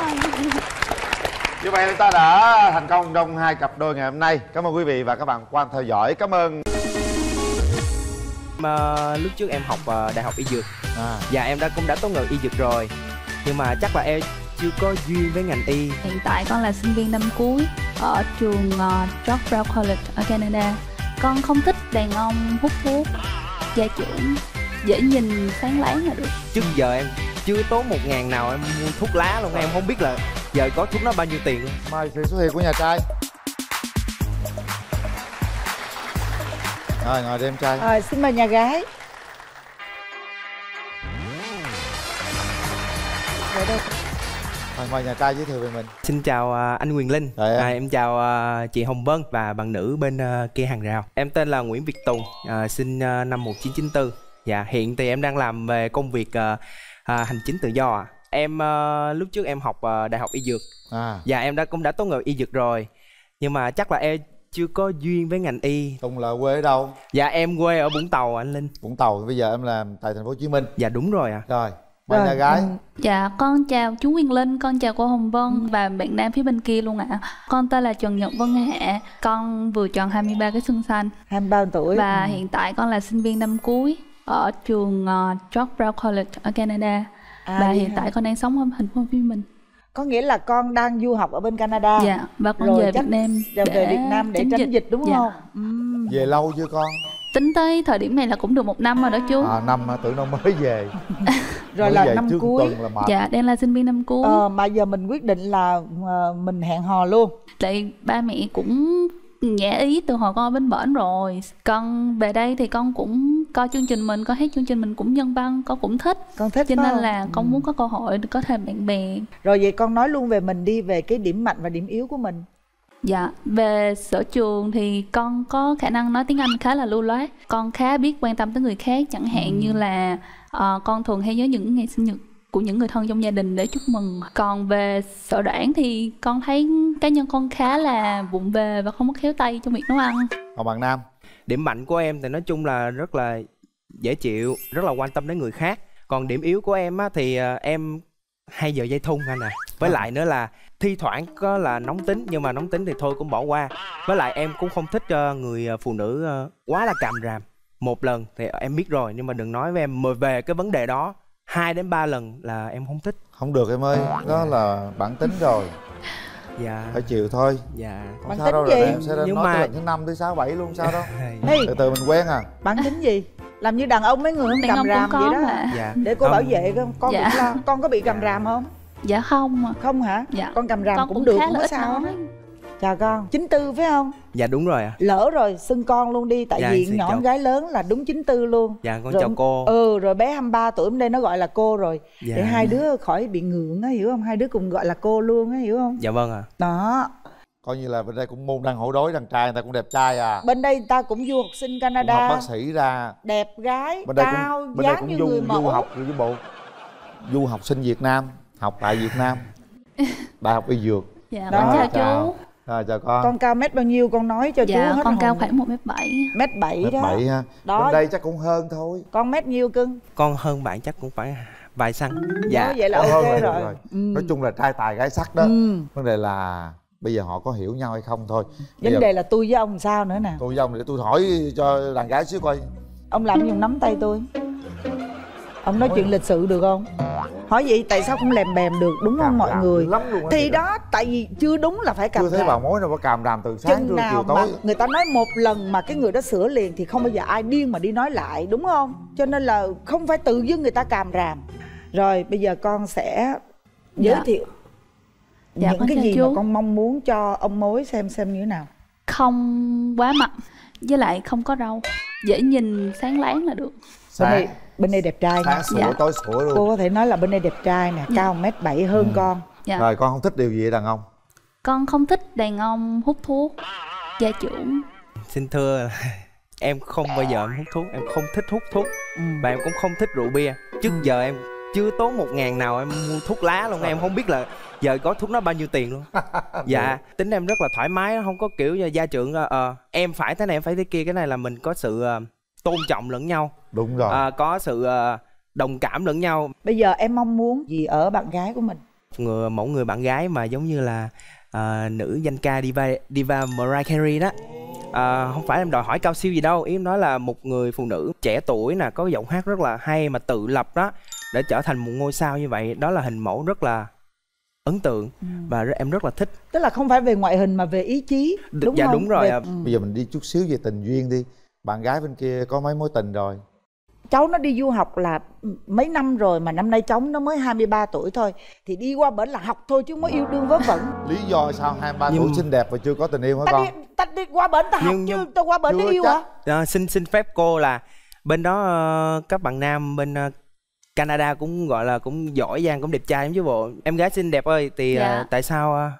Như vậy chúng ta đã thành công trong hai cặp đôi ngày hôm nay. Cảm ơn quý vị và các bạn quan theo dõi. Cảm ơn. Mà lúc trước em học uh, đại học y dược À. và em đã cũng đã tốt nghiệp y dược rồi, nhưng mà chắc là em chưa có duyên với ngành y. Hiện tại con là sinh viên năm cuối ở trường uh, George Brown College ở Canada. Con không thích đàn ông hút thuốc, gia trưởng, dễ nhìn sáng láng là được. Trước giờ em chưa tốn một ngàn nào em mua thuốc lá luôn, em không biết là giờ có thuốc nó bao nhiêu tiền luôn. Mời sự xuất hiện của nhà trai. Rồi ngồi đi em trai. Rồi xin mời nhà gái. Rồi đây. Rồi mời nhà trai giới thiệu về mình. Xin chào uh, anh Quyền Linh. Đấy, à, em chào uh, chị Hồng Vân và bạn nữ bên uh, kia hàng rào. Em tên là Nguyễn Việt Tùng, uh, sinh uh, năm một nghìn chín trăm chín mươi tư. Dạ hiện thì em đang làm về công việc uh, uh, hành chính tự do ạ. Em uh, lúc trước em học uh, đại học y dược. À. Dạ em đã cũng đã tốt nghiệp y dược rồi, nhưng mà chắc là em chưa có duyên với ngành y. Tùng là quê ở đâu? Dạ em quê ở Vũng Tàu anh Linh. Vũng Tàu. Bây giờ em làm tại thành phố Hồ Chí Minh. Dạ đúng rồi ạ. Rồi Bạn nhà gái. Dạ, con chào chú Nguyên Linh, con chào cô Hồng Vân ừ. và bạn nam phía bên kia luôn ạ. À. Con tên là Trần Nhật Vân Hạ, con vừa tròn hai mươi ba cái xuân xanh. hai mươi ba tuổi. Và ừ. hiện tại con là sinh viên năm cuối ở trường uh, George Brown College ở Canada. À, và hiện hả? tại con đang sống ở thành phố Hồ Chí Minh. Có nghĩa là con đang du học ở bên Canada. Dạ, và con rồi về Việt Nam để về Việt Nam để tránh dịch, dịch đúng dạ. không? Uhm. Về lâu chưa con? Tính tới thời điểm này là cũng được một năm rồi đó chú. À, năm tưởng nó mới về. Rồi mới là về năm cuối. là dạ, đang là sinh viên năm cuối. Ờ, mà giờ mình quyết định là uh, mình hẹn hò luôn. Tại ba mẹ cũng nhã ý từ hồi con ở bên bển rồi. Con về đây thì con cũng coi chương trình mình, con thấy chương trình mình cũng nhân văn, con cũng thích. Con thích cho nên không? là con ừ. muốn có cơ hội có thêm bạn bè. Rồi vậy con nói luôn về mình đi, về cái điểm mạnh và điểm yếu của mình. Dạ, về sở trường thì con có khả năng nói tiếng Anh khá là lưu loát. Con khá biết quan tâm tới người khác, chẳng hạn ừ. như là uh, con thường hay nhớ những ngày sinh nhật của những người thân trong gia đình để chúc mừng. Còn về sở đoản thì con thấy cá nhân con khá là vụng về và không có khéo tay trong việc nấu ăn. Còn bạn nam? Điểm mạnh của em thì nói chung là rất là dễ chịu, rất là quan tâm đến người khác. Còn điểm yếu của em á, thì uh, em hay giờ dây thun anh à. Với à. lại nữa là thi thoảng có là nóng tính, nhưng mà nóng tính thì thôi cũng bỏ qua. Với lại em cũng không thích uh, người phụ nữ uh, quá là càm ràm. Một lần thì em biết rồi, nhưng mà đừng nói với em về cái vấn đề đó hai đến ba lần là em không thích. Không được em ơi, đó là bản tính rồi. Dạ. Phải chịu thôi. Dạ. Không bản sao tính đâu gì? Rồi em sẽ Nhưng nói mà... tới lần thứ năm, thứ sáu, bảy luôn sao đâu. Hey. Từ từ mình quen à. Bản tính gì? Làm như đàn ông mấy người không càm ràm vậy đó. Dạ. Để cô không. bảo vệ con, con dạ. cũng lo. Con có bị càm ràm không? Dạ không. Không hả? Dạ. Con càm ràm con cũng, cũng được, khá không là có ít sao. nói. Chào con, chín tư phải không? Dạ đúng rồi ạ. À. Lỡ rồi, xưng con luôn đi. Tại dạ, vì nhỏ chào. gái lớn là đúng chín tư luôn. Dạ, con rồi, chào cô. Ừ, rồi bé hai mươi ba tuổi bên đây nó gọi là cô rồi. Dạ. Để hai đứa khỏi bị ngượng á, hiểu không? Hai đứa cùng gọi là cô luôn á, hiểu không? Dạ vâng ạ. À. Đó. Coi như là bên đây cũng môn đăng hộ đối, đàn trai người ta cũng đẹp trai à. Bên đây người ta cũng du học sinh Canada, cũng học bác sĩ ra, đẹp gái, bên đây cao, cũng, bên dáng đây cũng như du, người mẫu. du học với bộ du học sinh Việt Nam, học tại Việt Nam, đại học y dược. Dạ, đó, chào, chào chú. À, chào con. Con cao mét bao nhiêu con nói cho dạ, chú hết. Con hồn. cao khoảng một mét bảy. Mét bảy đó. bảy ha. Đó. Bên đây chắc cũng hơn thôi. Con mét nhiêu cưng? Con hơn bạn chắc cũng phải vài xăng. Dạ. Đó, vậy là Con ok hơn rồi. rồi. Ừ. Nói chung là trai tài gái sắc đó. Ừ. Vấn đề là bây giờ họ có hiểu nhau hay không thôi. Bây Vấn đề giờ... là tôi với ông sao nữa nè. Tôi với ông để tôi hỏi cho đàn gái xíu coi. Ông làm dùng nắm tay tôi. Ông nói chuyện lịch sự được không? Hỏi vậy tại sao không lèm bèm được, đúng không mọi người? Lắm luôn thì đó, đó, tại vì chưa đúng là phải càm ràm. Chưa thấy bà mối nào có càm ràm từ sáng trưa chiều tối. Người ta nói một lần mà cái người đó sửa liền thì không bao giờ ai điên mà đi nói lại, đúng không? Cho nên là không phải tự dưng người ta càm ràm. Rồi bây giờ con sẽ giới dạ. thiệu dạ, những cái gì chú. Mà con mong muốn cho ông mối xem xem như thế nào. Không quá mập, với lại không có râu, dễ nhìn sáng láng là được. Bên đây, bên đây đẹp trai sáng sủa dạ. tối sủa luôn. Cô có thể nói là bên đây đẹp trai nè, dạ. cao một mét bảy hơn ừ. con dạ. Rồi con không thích điều gì đàn ông? Con không thích đàn ông hút thuốc, gia trưởng. Xin thưa em không bao giờ em hút thuốc, em không thích hút thuốc ừ. và em cũng không thích rượu bia. Trước ừ. giờ em chưa tốn một ngàn nào em mua thuốc lá luôn, em không biết là giờ có thuốc nó bao nhiêu tiền luôn. Dạ, tính em rất là thoải mái, không có kiểu gia trưởng uh, em phải thế này em phải thế kia. Cái này là mình có sự uh, tôn trọng lẫn nhau. Đúng rồi. uh, Có sự uh, đồng cảm lẫn nhau. Bây giờ em mong muốn gì ở bạn gái của mình? Người, mẫu người bạn gái mà giống như là uh, nữ danh ca diva, diva Mariah Carey đó. Uh, không phải em đòi hỏi cao siêu gì đâu, ý em nói là một người phụ nữ trẻ tuổi nè, có giọng hát rất là hay mà tự lập đó, để trở thành một ngôi sao như vậy, đó là hình mẫu rất là ấn tượng ừ. và em rất là thích. Tức là không phải về ngoại hình mà về ý chí, đúng dạ, không? Đúng rồi. Về... Ừ. Bây giờ mình đi chút xíu về tình duyên đi. Bạn gái bên kia có mấy mối tình rồi? Cháu nó đi du học là mấy năm rồi, mà năm nay cháu nó mới hai mươi ba tuổi thôi. Thì đi qua bển là học thôi chứ không có yêu đương vớ vẩn. Lý do sao hai mươi ba tuổi xinh đẹp và chưa có tình yêu hả ta con? Đi, ta đi qua bển ta học chứ ta qua bển để yêu hả? À, xin xin phép cô là bên đó uh, các bạn nam bên uh, Canada cũng gọi là cũng giỏi giang, cũng đẹp trai lắm chứ bộ. Em gái xinh đẹp ơi, thì dạ. uh, tại sao uh,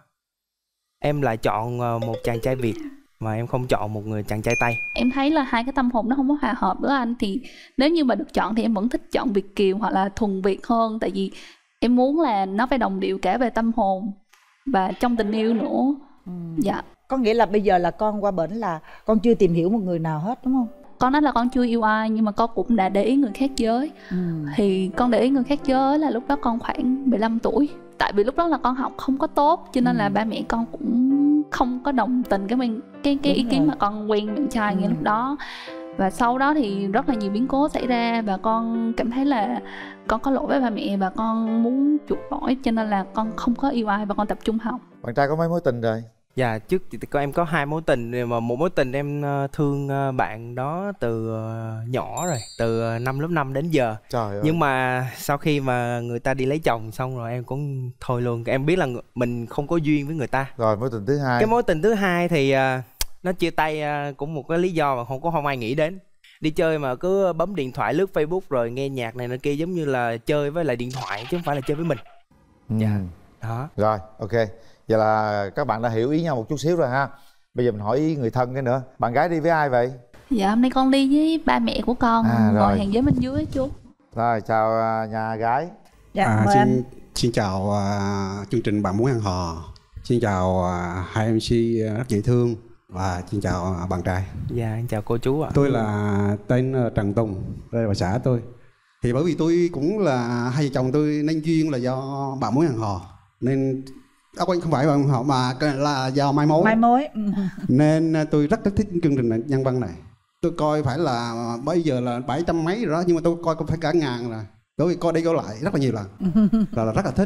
em lại chọn uh, một chàng trai Việt mà em không chọn một người chàng trai Tây? Em thấy là hai cái tâm hồn nó không có hòa hợp với anh. Thì nếu như mà được chọn thì em vẫn thích chọn Việt kiều hoặc là thuần Việt hơn. Tại vì em muốn là nó phải đồng điệu cả về tâm hồn và trong tình yêu nữa. ừ. Dạ. Có nghĩa là bây giờ là con qua bển là con chưa tìm hiểu một người nào hết đúng không? con nói là con chưa yêu ai nhưng mà con cũng đã để ý người khác giới. Ừ. Thì con để ý người khác giới là lúc đó con khoảng mười lăm tuổi. Tại vì lúc đó là con học không có tốt cho nên Ừ. là ba mẹ con cũng không có đồng tình cái cái cái Đúng ý kiến rồi. mà con quen bạn trai ngay Ừ. lúc đó. Và sau đó thì rất là nhiều biến cố xảy ra và con cảm thấy là con có lỗi với ba mẹ và con muốn chuộc lỗi, cho nên là con không có yêu ai và con tập trung học. Bạn trai có mấy mối tình rồi? Dạ trước thì có em có hai mối tình, mà một mối tình em ờ, thương ờ, bạn đó từ ờ, nhỏ rồi, từ ờ, năm lớp năm đến giờ. Trời ơi. Nhưng mà sau khi mà người ta đi lấy chồng xong rồi em cũng thôi luôn. Em biết là ng- mình không có duyên với người ta. Rồi mối tình thứ hai. Cái mối tình thứ hai thì ờ, nó chia tay ờ, cũng một cái lý do mà không có không ai nghĩ đến. Đi chơi mà cứ bấm điện thoại lướt Facebook rồi nghe nhạc này nó kia, giống như là chơi với lại điện thoại chứ không phải là chơi với mình. Ừ. Dạ. Đó. Rồi, ok. Vậy là các bạn đã hiểu ý nhau một chút xíu rồi ha. Bây giờ mình hỏi ý người thân cái nữa. Bạn gái đi với ai vậy? Dạ hôm nay con đi với ba mẹ của con, À, ngồi rồi. hàng ghế bên dưới chú. Rồi, chào à, nhà gái. Dạ, À, mời anh. xin, xin chào à, chương trình Bạn Muốn Ăn Hò. Xin chào à, hai em xê rất dễ thương. Và xin chào à, bạn trai. Dạ, em chào cô chú ạ. Tôi là tên à, Trần Tùng, đây là xã tôi. Thì bởi vì tôi cũng là hai vợ chồng tôi nên duyên là do Bạn Muốn Ăn Hò. Nên à, quên, không phải Bạn Muốn Ăn Hò mà là do mai mối. Mai mối. Ừ. Nên à, tôi rất rất thích chương trình này, nhân văn này. Tôi coi phải là bây giờ là bảy trăm mấy rồi đó, nhưng mà tôi coi cũng phải cả ngàn rồi. Bởi vì coi đi coi lại rất là nhiều lần. Là, là rất là thích.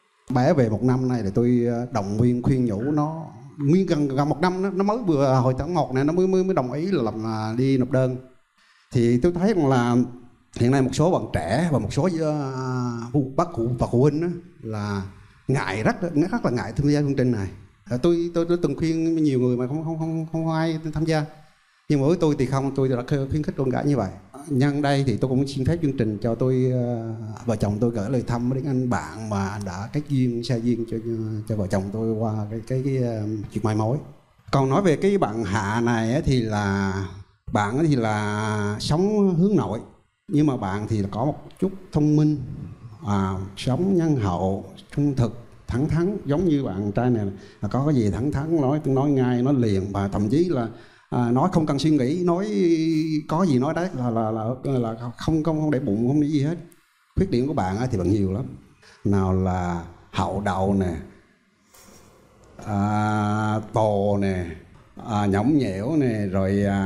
Bé về một năm này thì tôi động viên khuyên nhủ nó nguyên gần gần một năm nó, nó mới vừa hồi tháng một này nó mới mới mới đồng ý là làm là đi nộp đơn. Thì tôi thấy rằng là hiện nay một số bạn trẻ và một số uh, bác cụ và phụ huynh đó, là ngại rất rất là ngại tham gia chương trình này. À, tôi tôi tôi từng khuyên nhiều người mà không không không không ai tham gia. Nhưng mà với tôi thì không, tôi đã khuyến khích con gái như vậy. Nhân đây thì tôi cũng xin phép chương trình cho tôi uh, vợ chồng tôi gửi lời thăm đến anh bạn mà đã kết duyên xa duyên cho cho vợ chồng tôi qua cái cái, cái uh, chuyện mai mối. Còn nói về cái bạn Hạ này ấy, thì là bạn thì là sống hướng nội, nhưng mà bạn thì có một chút thông minh, à, sống nhân hậu, trung thực, thẳng thắn, giống như bạn trai này là có cái gì thẳng thắn nói nói ngay nói liền, và thậm chí là à, nói không cần suy nghĩ, nói có gì nói đấy là là là, là không không không để bụng, không nghĩ gì hết. Khuyết điểm của bạn thì bạn nhiều lắm, nào là hậu đậu nè, à, tồ nè, à, nhõng nhẽo nè, rồi à,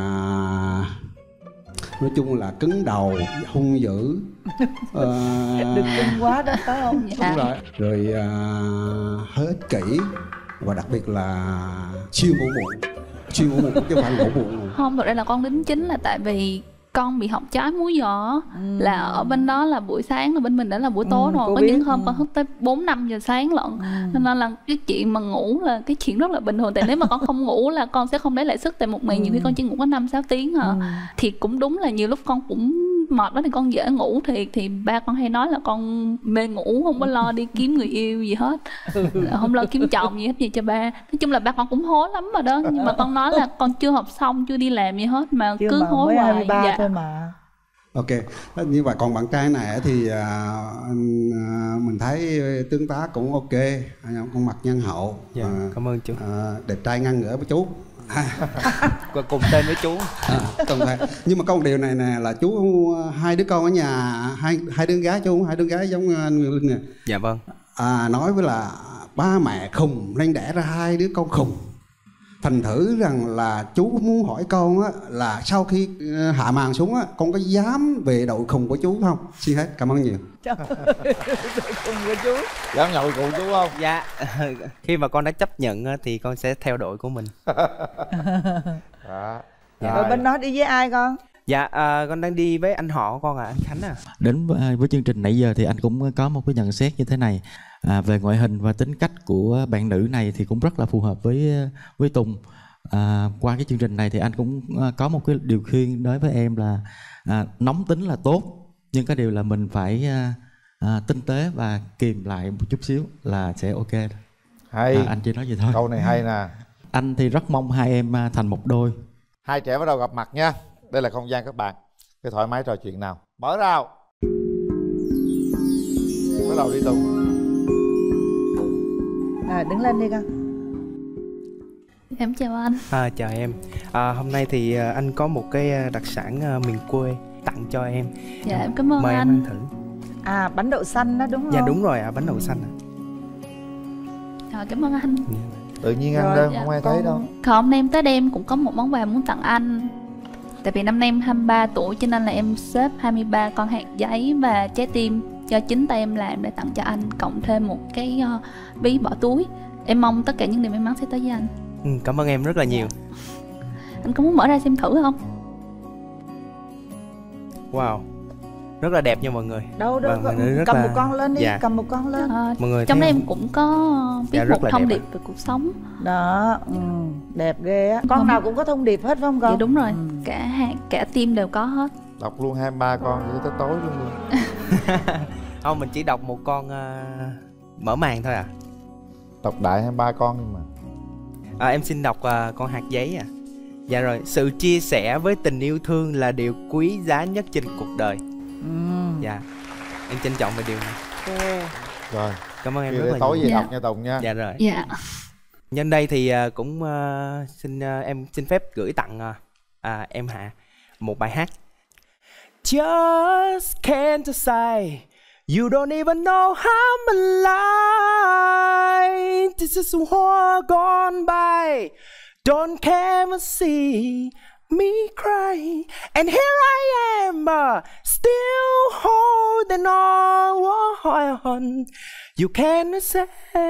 nói chung là cứng đầu, hung dữ. À, Đừng cưng quá đó phải không? đúng rồi. Rồi à, hơi ích kỷ, và đặc biệt là siêu ngủ muộn. Siêu ngủ muộn chứ không phải ngủ muộn. Không, thực ra là con đính chính là tại vì con bị học trái múi giờ. Ừ. Là ở bên đó là buổi sáng, là bên mình đã là buổi tối ừ, rồi. Có biết. những hôm ừ. con thức tới bốn năm giờ sáng lận. ừ. Nên là cái chuyện mà ngủ là cái chuyện rất là bình thường. Tại nếu mà con không ngủ là con sẽ không lấy lại sức. Tại một ngày ừ. nhiều khi con chỉ ngủ có năm sáu tiếng hả. ừ. Thì cũng đúng là nhiều lúc con cũng mệt quá thì con dễ ngủ thiệt. Thì ba con hay nói là con mê ngủ, không có lo đi kiếm người yêu gì hết, không lo kiếm chồng gì hết gì cho ba. Nói chung là ba con cũng hối lắm rồi đó. Nhưng mà con nói là con chưa học xong, chưa đi làm gì hết mà Chưa cứ mà hối mới hoài. hai mươi ba Dạ. thôi mà. Ok, như vậy còn bạn trai này thì à, à, mình thấy tương tác cũng ok, con mặt nhân hậu. Dạ, à, cảm ơn chú. À, đẹp trai ngang ngửa với chú. À. Cùng tên với chú. À, không phải. Nhưng mà có một điều này nè là chú hai đứa con ở nhà, hai hai đứa gái chú, hai đứa gái giống anh Nguyên Linh nè. Dạ vâng. À, nói với là ba mẹ khùng nên đẻ ra hai đứa con khùng. Thành thử rằng là chú muốn hỏi con á, là sau khi hạ màn xuống á, con có dám về đội khùng của chú không? Xin hết, cảm ơn nhiều. Cùng với chú. Dám nhậu cùng chú không? Dạ. Khi mà con đã chấp nhận thì con sẽ theo đội của mình. Đó. Dạ. Rồi bên đó đi với ai con? Dạ, à, con đang đi với anh họ của con à, anh Khánh à. Đến với, với chương trình nãy giờ thì anh cũng có một cái nhận xét như thế này. À, về ngoại hình và tính cách của bạn nữ này thì cũng rất là phù hợp với với Tùng. À, qua cái chương trình này thì anh cũng có một cái điều khuyên đối với em là à, nóng tính là tốt, nhưng cái điều là mình phải à, à, tinh tế và kìm lại một chút xíu là sẽ ok. Hay. À, anh chỉ nói vậy thôi. Câu này hay nè. Anh thì rất mong hai em thành một đôi. Hai trẻ bắt đầu gặp mặt nha. Đây là không gian các bạn, cái thoải mái trò chuyện nào. Mở rào. Bắt đầu đi Tùng. À, đứng lên đi con. Em chào anh. À, chào em. À, hôm nay thì à, anh có một cái à, đặc sản à, miền quê tặng cho em. Dạ em cảm ơn Mời anh. em ăn thử. À, bánh đậu xanh đó đúng không? Dạ đúng rồi ạ, à, bánh đậu xanh ạ. Rồi cảm ơn anh. Tự nhiên ăn Rồi, đâu, dạ, không ai con- thấy đâu. Không, hôm nay em tới đây em cũng có một món quà muốn tặng anh. Tại vì năm nay em hai mươi ba tuổi cho nên là em xếp hai mươi ba con hạt giấy và trái tim do chính tay em làm để tặng cho anh, cộng thêm một cái uh, ví bỏ túi. Em mong tất cả những điều may mắn sẽ tới với anh. Ừ, cảm ơn em rất là nhiều. Anh có muốn mở ra xem thử không? Wow, rất là đẹp nha mọi người. Đâu đâu, Vâng, mọi người rất cầm là- một con lên đi, Dạ. cầm một con lên. Ờ, Mọi người trong thấy đây không? em cũng có viết Dạ, rất một là thông đẹp điệp về cuộc sống. Đó, ừ, đẹp ghê á. Con Không. nào cũng có thông điệp hết phải không con? Dạ đúng rồi, Ừ. cả hạt cả tim đều có hết. Đọc luôn hai ba con cho tới tối luôn luôn. Không, mình chỉ đọc một con à, mở màn thôi à. Đọc đại hai ba con nhưng mà. À, em xin đọc à, con hạt giấy à. Dạ rồi, sự chia sẻ với tình yêu thương là điều quý giá nhất trên cuộc đời. Ừ. Dạ, em trân trọng về điều này. Ok. Rồi, Cảm ơn em Kêu rất để là tối nhiều. về Dạ. đọc nha Tùng nha. Dạ rồi. Dạ. Nhân đây thì à, cũng à, xin à, em xin phép gửi tặng à, à, em Hạ một bài hát. Just can't say you don't even know I'm alive. This is a war gone by. Don't care to see me cry. And here I am, uh, still holding on. You can't say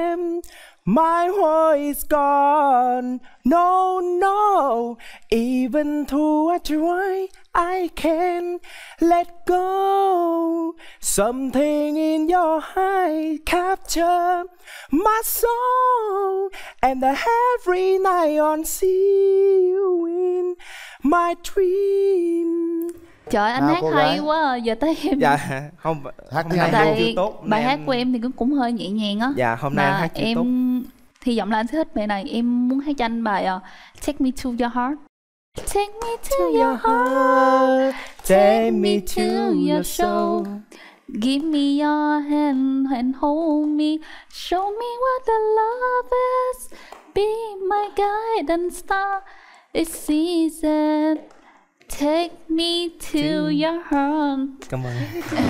my world is gone. No, no. Even though I try, I can't let go. Something in your eye capture my soul. And every night I see you in my dream. Trời ơi, anh Nào, hát cô hay gái. quá à. Giờ tới em. Dạ, không, Hát hôm tiếng nay Anh hát luôn. chưa Tại tốt. Hôm bài nay hát em- của em thì cũng cũng hơi nhẹ nhàng á. Dạ, hôm nay Mà hát chưa em tốt. hy vọng là anh sẽ thích bài này. Em muốn hát cho anh bài uh, Take Me To Your Heart. Take me to your heart, Take me to your soul. give me your hand and hold me. Show me what the love is. Be my guiding star. It's easy. Take me to your heart. Cảm ơn.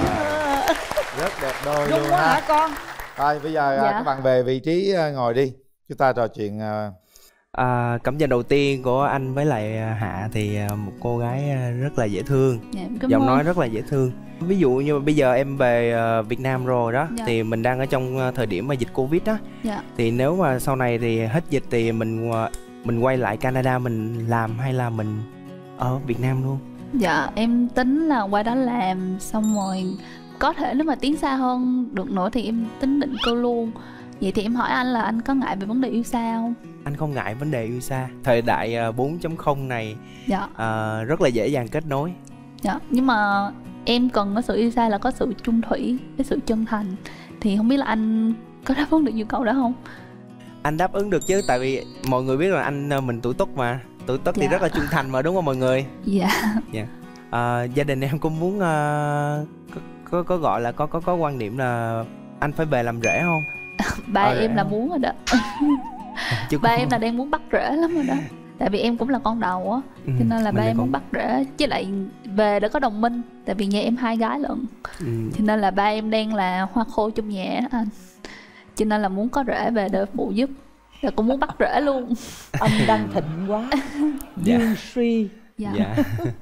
Rất đẹp đôi Dung luôn quá hả ha. con? Rồi bây giờ Dạ. à, các bạn về vị trí à, ngồi đi. Chúng ta trò chuyện à, À, cảm nhận đầu tiên của anh với lại à, Hạ thì à, một cô gái à, rất là dễ thương, Dạ, em cảm giọng ơn. nói rất là dễ thương. Ví dụ như bây giờ em về à, Việt Nam rồi đó, Dạ. thì mình đang ở trong à, thời điểm mà dịch Covid đó, Dạ. thì nếu mà sau này thì hết dịch thì mình à, mình quay lại Canada mình làm hay là mình ở Việt Nam luôn? Dạ em tính là qua đó làm xong rồi có thể nếu mà tiến xa hơn được nữa thì em tính định cư luôn. Vậy thì em hỏi anh là anh có ngại về vấn đề yêu xa không? Anh không ngại vấn đề yêu xa. Thời đại à, bốn chấm không này Dạ. à, rất là dễ dàng kết nối. Dạ. Nhưng mà em cần có sự yêu xa là có sự chung thủy, cái sự chân thành. Thì không biết là anh có đáp ứng được nhu cầu đó không? Anh đáp ứng được chứ, tại vì mọi người biết là anh à, mình tuổi Tuất mà, tuổi Tuất thì Dạ. rất là trung thành mà, đúng không mọi người? Dạ. Dạ. À, gia đình em cũng muốn à, có, có có gọi là có có có quan điểm là anh phải về làm rể không? Ba Ờ, em rể là không? muốn rồi đó. Chứ Ba cũng- em là đang muốn bắt rễ lắm rồi đó. Tại vì em cũng là con đầu á, Ừ, cho nên là mình ba là em con- muốn bắt rễ. Với lại về để có đồng minh. Tại vì nhà em hai gái lận. Ừ. Cho nên là ba em đang là hoa khôi trong nhà á anh. Cho nên là muốn có rễ về để phụ giúp. Và cũng muốn bắt rễ luôn. Ông đang thịnh quá. Dạ. Dương suy. Dạ. Dạ.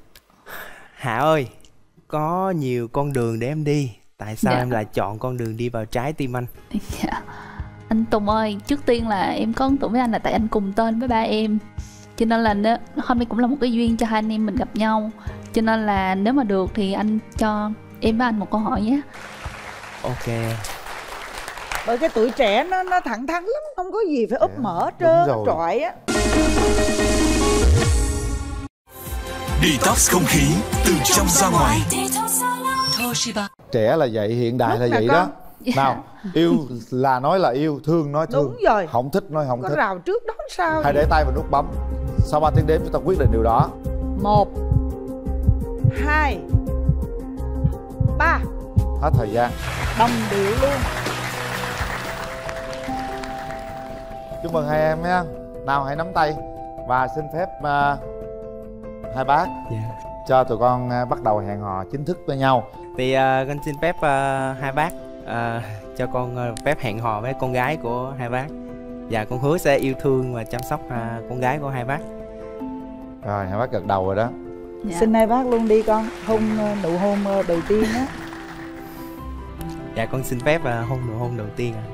Hạ ơi, có nhiều con đường để em đi, tại sao Dạ. em lại chọn con đường đi vào trái tim anh? Dạ. Anh Tùng ơi, trước tiên là em có ấn tượng với anh là tại anh cùng tên với ba em. Cho nên là nếu, hôm nay cũng là một cái duyên cho hai anh em mình gặp nhau. Cho nên là nếu mà được thì anh cho em với anh một câu hỏi nhé. Ok. Bởi cái tuổi trẻ nó nó thẳng thắn lắm, không có gì phải úp mở hết đúng trơn rồi. trọi á. Detox không khí từ trong ra ngoài. trẻ là vậy, hiện đại Lúc là nào vậy con? đó. Nào, yêu là nói là yêu, thương nói thương. Đúng rồi. Không thích nói không Có thích. rào trước đó sao? Hãy để tay vào nút bấm. Sau ba tiếng đếm chúng ta quyết định điều đó. Một, hai, ba. Hết thời gian. Đồng điệu luôn. Chúc mừng hai em nha. Nào hãy nắm tay và xin phép uh, hai bác Dạ. cho tụi con uh, bắt đầu hẹn hò chính thức với nhau. Thì uh, con xin phép uh, hai bác uh, cho con uh, phép hẹn hò với con gái của hai bác. Và con hứa sẽ yêu thương và chăm sóc uh, con gái của hai bác. Rồi hai bác gật đầu rồi đó. Dạ. Xin hai bác luôn đi con, hôn nụ hôn đầu tiên á. Dạ con xin phép uh, hôn nụ hôn đầu tiên ạ.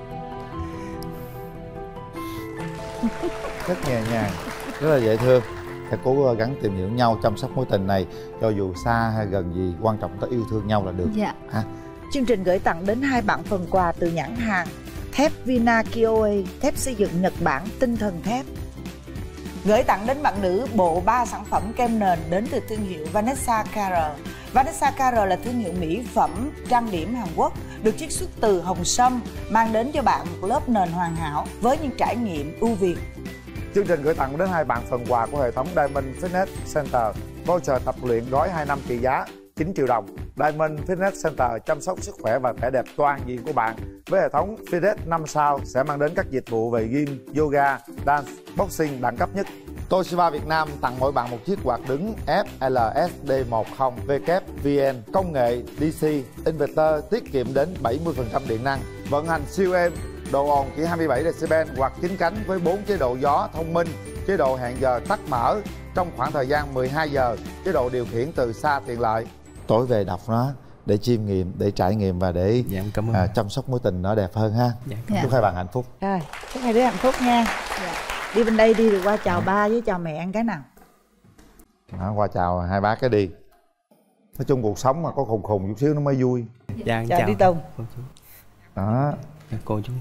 Rất nhẹ nhàng, rất là dễ thương. Hãy cố gắng tìm hiểu nhau, chăm sóc mối tình này, cho dù xa hay gần gì, quan trọng ta yêu thương nhau là được. Dạ. Ha? Chương trình gửi tặng đến hai bạn phần quà từ nhãn hàng thép Vina Kioe, thép xây dựng Nhật Bản tinh thần thép. Gửi tặng đến bạn nữ bộ ba sản phẩm kem nền đến từ thương hiệu Vanessa Carré. Vanessa Carré là thương hiệu mỹ phẩm trang điểm Hàn Quốc, được chiết xuất từ hồng sâm, mang đến cho bạn một lớp nền hoàn hảo với những trải nghiệm ưu việt. Chương trình gửi tặng đến hai bạn phần quà của hệ thống Diamond Fitness Center, voucher tập luyện gói hai năm trị giá chín triệu đồng. Diamond Fitness Center chăm sóc sức khỏe và vẻ đẹp toàn diện của bạn với hệ thống Fitness năm sao sẽ mang đến các dịch vụ về gym, yoga, dance, boxing đẳng cấp nhất. Toshiba Việt Nam tặng mỗi bạn một chiếc quạt đứng F L S D mười W V N công nghệ D C inverter tiết kiệm đến bảy mươi phần trăm điện năng, vận hành siêu êm, độ ồn chỉ hai mươi bảy decibel, quạt chín cánh với bốn chế độ gió thông minh, chế độ hẹn giờ tắt mở trong khoảng thời gian mười hai giờ, chế độ điều khiển từ xa tiện lợi. Tối về đọc nó để chiêm nghiệm, để trải nghiệm và để dạ, cảm ơn. À, chăm sóc mối tình nó đẹp hơn ha. Dạ, chúc hai bạn hạnh phúc. Rồi, chúc hai đứa hạnh phúc nha. Dạ. Đi bên đây đi rồi qua chào ba với chào mẹ ăn cái nào. Đó, qua chào hai bác cái đi. Nói chung cuộc sống mà có khùng khùng chút xíu nó mới vui. Dạ, chào, chào đi Tùng. Đó. Dạ, cô chú.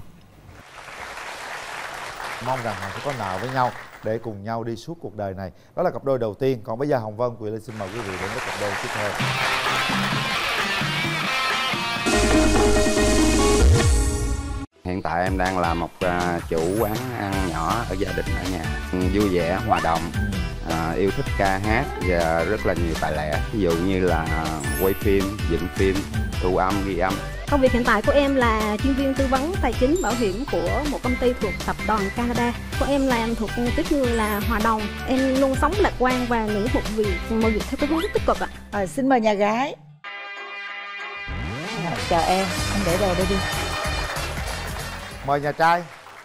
Mong rằng họ sẽ có nợ với nhau để cùng nhau đi suốt cuộc đời này. Đó là cặp đôi đầu tiên. Còn bây giờ Hồng Vân, Quỳ Linh xin mời quý vị đến với cặp đôi tiếp theo. Hiện tại em đang là một uh, chủ quán ăn nhỏ ở gia đình ở nhà, vui vẻ, hòa đồng, uh, yêu thích ca hát và rất là nhiều tài lẻ. Ví dụ như là quay phim, dựng phim, thu âm, ghi âm. Công việc hiện tại của em là chuyên viên tư vấn tài chính bảo hiểm của một công ty thuộc tập đoàn Canada. Của em làm thuộc tiếp người là hòa đồng. Em luôn sống lạc quan và nghĩ một việc, mọi việc theo cái hướng tích cực ạ. À, xin mời nhà gái. À, chào em, anh để đồ đây đi. Mời nhà trai.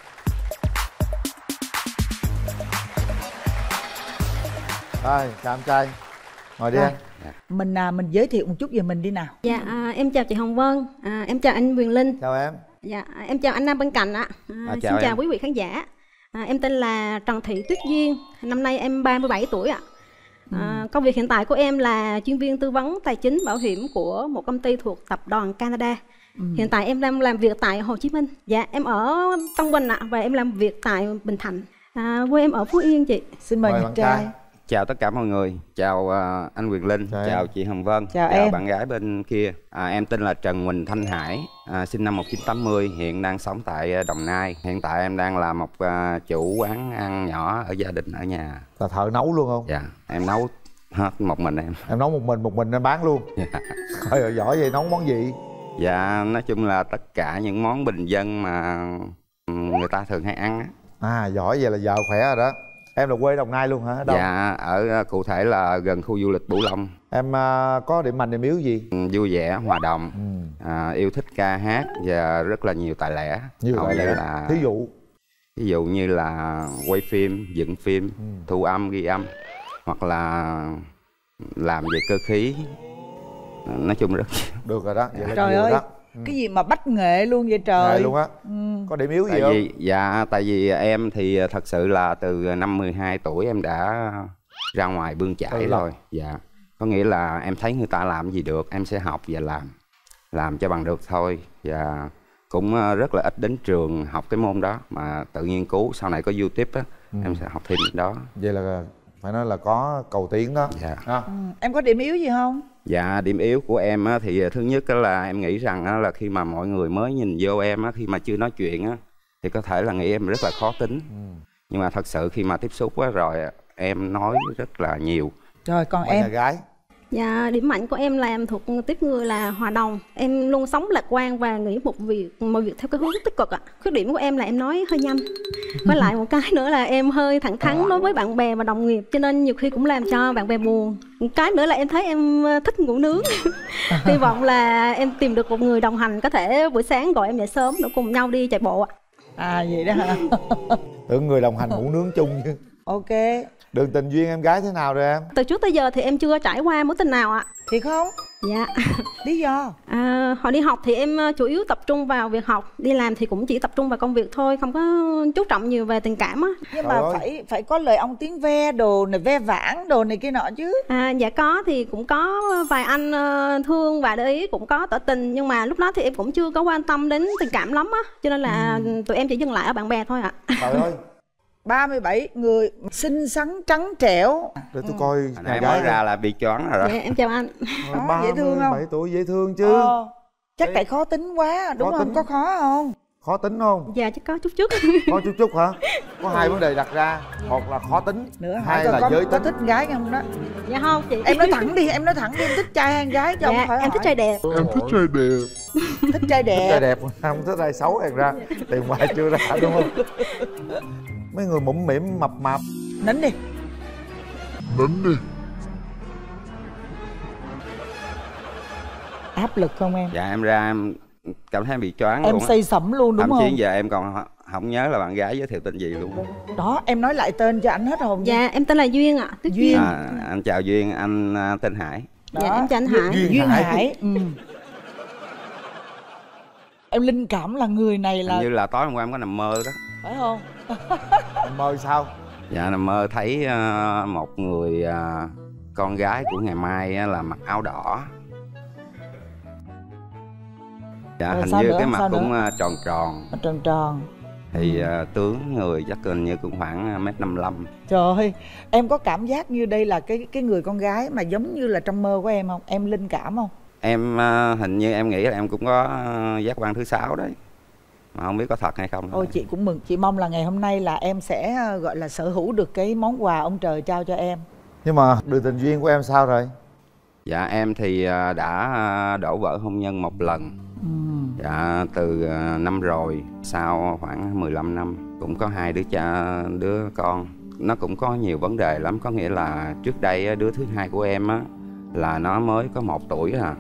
Rồi, chào anh trai. Ngồi đi à, anh. Mình à, mình giới thiệu một chút về mình đi nào. Dạ, à, em chào chị Hồng Vân, à, em chào anh Quyền Linh. Chào em. Dạ, em chào anh Nam bên cạnh ạ. À, à, xin chào chào em. quý vị khán giả. À, em tên là Trần Thị Tuyết Duyên, năm nay em ba mươi bảy tuổi ạ. À, công việc hiện tại của em là chuyên viên tư vấn tài chính bảo hiểm của một công ty thuộc tập đoàn Canada. Ừ. Hiện tại em đang làm việc tại Hồ Chí Minh. Dạ, em ở Tân Bình ạ, và em làm việc tại Bình Thạnh. À, quê em ở Phú Yên chị. Xin mời, mời nhà trai. trai. Chào tất cả mọi người, chào uh, anh Quyền Linh, chào, chào chị Hồng Vân, chào, chào em. bạn gái bên kia. À, em tên là Trần Huỳnh Thanh Hải, à, sinh năm một nghìn chín trăm tám mươi, hiện đang sống tại Đồng Nai. Hiện tại em đang là một uh, chủ quán ăn nhỏ ở gia đình ở nhà. Là thợ nấu luôn không? Dạ, em nấu hết một mình em. Em nấu một mình, một mình em bán luôn? Dạ. Thôi giỏi vậy, nấu món gì? Dạ, nói chung là tất cả những món bình dân mà người ta thường hay ăn á. À, giỏi vậy là vợ khỏe rồi đó. Em là quê Đồng Nai luôn hả? Đâu? Dạ, ở cụ thể là gần khu du lịch Bửu Long. Em uh, có điểm mạnh điểm yếu gì? Vui vẻ, hòa đồng, ừ. à, yêu thích ca hát và rất là nhiều tài lẻ. Nhiều tài lẻ. Là... Thí dụ? Ví dụ như là quay phim, dựng phim, ừ. thu âm, ghi âm, hoặc là làm về cơ khí. Nói chung rất được rồi đó. Vậy là trời ơi, đó. Ừ. Cái gì mà bách nghệ luôn vậy trời. Nghệ luôn á. Ừ. Có điểm yếu gì tại không? Vì, dạ, tại vì em thì thật sự là từ năm mười hai tuổi em đã ra ngoài bươn chải rồi. Dạ, có nghĩa là em thấy người ta làm gì được em sẽ học và làm, làm cho bằng được thôi. Và cũng rất là ít đến trường học cái môn đó, mà tự nghiên cứu sau này có YouTube á, ừ. em sẽ học thêm đó. Vậy là phải nói là có cầu tiến đó. Dạ. À. Ừ. Em có điểm yếu gì không? Dạ, điểm yếu của em á, thì thứ nhất là em nghĩ rằng á, là khi mà mọi người mới nhìn vô em á, khi mà chưa nói chuyện á, thì có thể là nghĩ em rất là khó tính. Ừ. Nhưng mà thật sự khi mà tiếp xúc á, rồi em nói rất là nhiều. Rồi còn Mọi em? Nhà gái. Dạ, điểm mạnh của em là em thuộc tiếp người là hòa đồng. Em luôn sống lạc quan và nghĩ một việc mọi việc theo cái hướng tích cực ạ. Khuyết điểm của em là em nói hơi nhanh. Với lại một cái nữa là em hơi thẳng thắn đối với bạn bè và đồng nghiệp, cho nên nhiều khi cũng làm cho bạn bè buồn. Một cái nữa là em thấy em thích ngủ nướng. Hy vọng là em tìm được một người đồng hành, có thể buổi sáng gọi em dậy sớm để cùng nhau đi chạy bộ ạ. À vậy đó hả? Tưởng người đồng hành ngủ nướng chung chứ. Ok. Đường tình duyên em gái thế nào rồi em? Từ trước tới giờ thì em chưa trải qua mối tình nào ạ. Thiệt không? Dạ. Lý do? À, hồi đi học thì em chủ yếu tập trung vào việc học, đi làm thì cũng chỉ tập trung vào công việc thôi, không có chú trọng nhiều về tình cảm á. Nhưng mà phải phải có lời ong tiếng ve đồ này, ve vãn đồ này kia nọ chứ. À, dạ có, thì cũng có vài anh thương và để ý, cũng có tỏ tình, nhưng mà lúc đó thì em cũng chưa có quan tâm đến tình cảm lắm á, cho nên là ừ. tụi em chỉ dừng lại ở bạn bè thôi ạ. Trời ơi, ba mươi bảy người xinh xắn trắng trẻo. Để tôi coi hồi nãy mới ra là bị choáng rồi đó. Dạ, em chào anh. Đó, dễ thương không? bảy tuổi dễ thương chứ. Ờ, chắc tại khó tính quá đúng khó không? Tính. Có khó không? Khó tính không? Dạ chắc có chút chút. Có chút chút hả? Có hai vấn đề đặt ra, một là khó tính, nữa hai là là có, giới có tính. thích gái không đó? Dạ không chị. Em nói thẳng đi, em nói thẳng đi, em thích trai hay gái cho dạ, không phải em hỏi. thích trai đẹp. Em thích trai đẹp. Thích trai đẹp. Thích trai đẹp, không thích trai xấu em ra. Tiền ngoài chưa ra đúng không? Mấy người mũm mĩm mập mạp. Nín đi. Nín đi. Áp lực không em? Dạ em ra em cảm thấy em bị choáng em luôn. Em say sẩm luôn đúng thậm không? Thậm chí giờ em còn không nhớ là bạn gái giới thiệu tên gì luôn. Đó, em nói lại tên cho anh hết hồn. Dạ, em tên là Duyên ạ. Tuyết Duyên. À, anh chào Duyên, anh uh, tên Hải. Đó. Dạ, em chào anh Hải. Duyên, Duyên Hải. Hải. Ừ. Em linh cảm là người này là... Hình như là tối hôm qua em có nằm mơ đó. Phải không? Nằm mơ sao? Dạ nằm mơ thấy uh, một người uh, con gái của ngày mai uh, là mặc áo đỏ. Dạ rồi, hình như nữa, cái mặt cũng nữa? uh, tròn tròn. Tròn tròn. Thì uh, tướng người chắc hình như cũng khoảng mét năm mươi lăm. Trời ơi, em có cảm giác như đây là cái cái người con gái mà giống như là trong mơ của em không? Em linh cảm không? Em uh, hình như em nghĩ là em cũng có uh, giác quan thứ sáu đấy. Mà không biết có thật hay không. Ôi chị cũng mừng, chị mong là ngày hôm nay là em sẽ gọi là sở hữu được cái món quà ông trời trao cho em. Nhưng mà đường tình duyên của em sao rồi? Dạ em thì đã đổ vỡ hôn nhân một lần. ừ. Dạ từ năm rồi, sau khoảng mười lăm năm cũng có hai đứa cha đứa con. Nó cũng có nhiều vấn đề lắm, có nghĩa là trước đây đứa thứ hai của em á là nó mới có một tuổi à.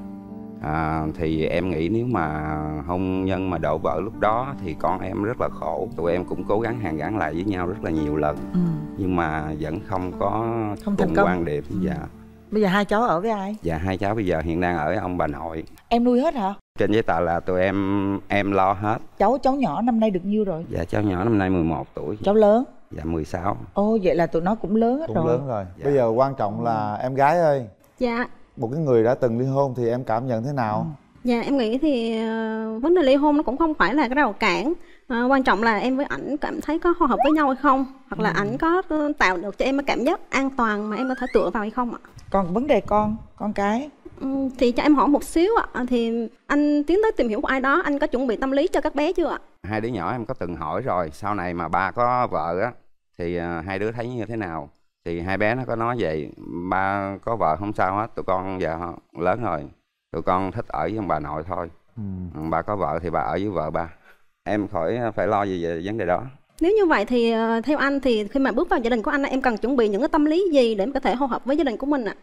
À, thì em nghĩ nếu mà hôn nhân mà đổ vỡ lúc đó thì con em rất là khổ. Tụi em cũng cố gắng hàn gắn lại với nhau rất là nhiều lần. ừ. Nhưng mà vẫn không có không cùng quan điểm. ừ. Dạ. Bây giờ hai cháu ở với ai? Dạ hai cháu bây giờ hiện đang ở ông bà nội. Em nuôi hết hả? Trên giấy tờ là tụi em em lo hết. Cháu cháu nhỏ năm nay được nhiêu rồi? Dạ cháu nhỏ năm nay mười một tuổi. Cháu lớn? Dạ mười sáu. Ô vậy là tụi nó cũng lớn hết cũng rồi. Cũng lớn rồi. Dạ. Bây giờ quan trọng là em gái ơi. Dạ. Một cái người đã từng ly hôn thì em cảm nhận thế nào? Dạ em nghĩ thì uh, vấn đề ly hôn nó cũng không phải là cái rào cản. uh, Quan trọng là em với ảnh cảm thấy có hòa hợp với nhau hay không. Hoặc là ảnh có tạo được cho em cái cảm giác an toàn mà em có thể tựa vào hay không ạ. Còn vấn đề con, con cái? Ừ, thì cho em hỏi một xíu ạ. Thì anh tiến tới tìm hiểu của ai đó, anh có chuẩn bị tâm lý cho các bé chưa ạ? Hai đứa nhỏ em có từng hỏi rồi. Sau này mà ba có vợ á thì uh, hai đứa thấy như thế nào? Thì hai bé nó có nói vậy, ba có vợ không sao hết, tụi con giờ lớn rồi, tụi con thích ở với ông bà nội thôi. ừ. Ba có vợ thì bà ở với vợ ba. Em khỏi phải lo gì về vấn đề đó. Nếu như vậy thì theo anh thì khi mà bước vào gia đình của anh, em cần chuẩn bị những cái tâm lý gì để có thể hô hợp với gia đình của mình ạ?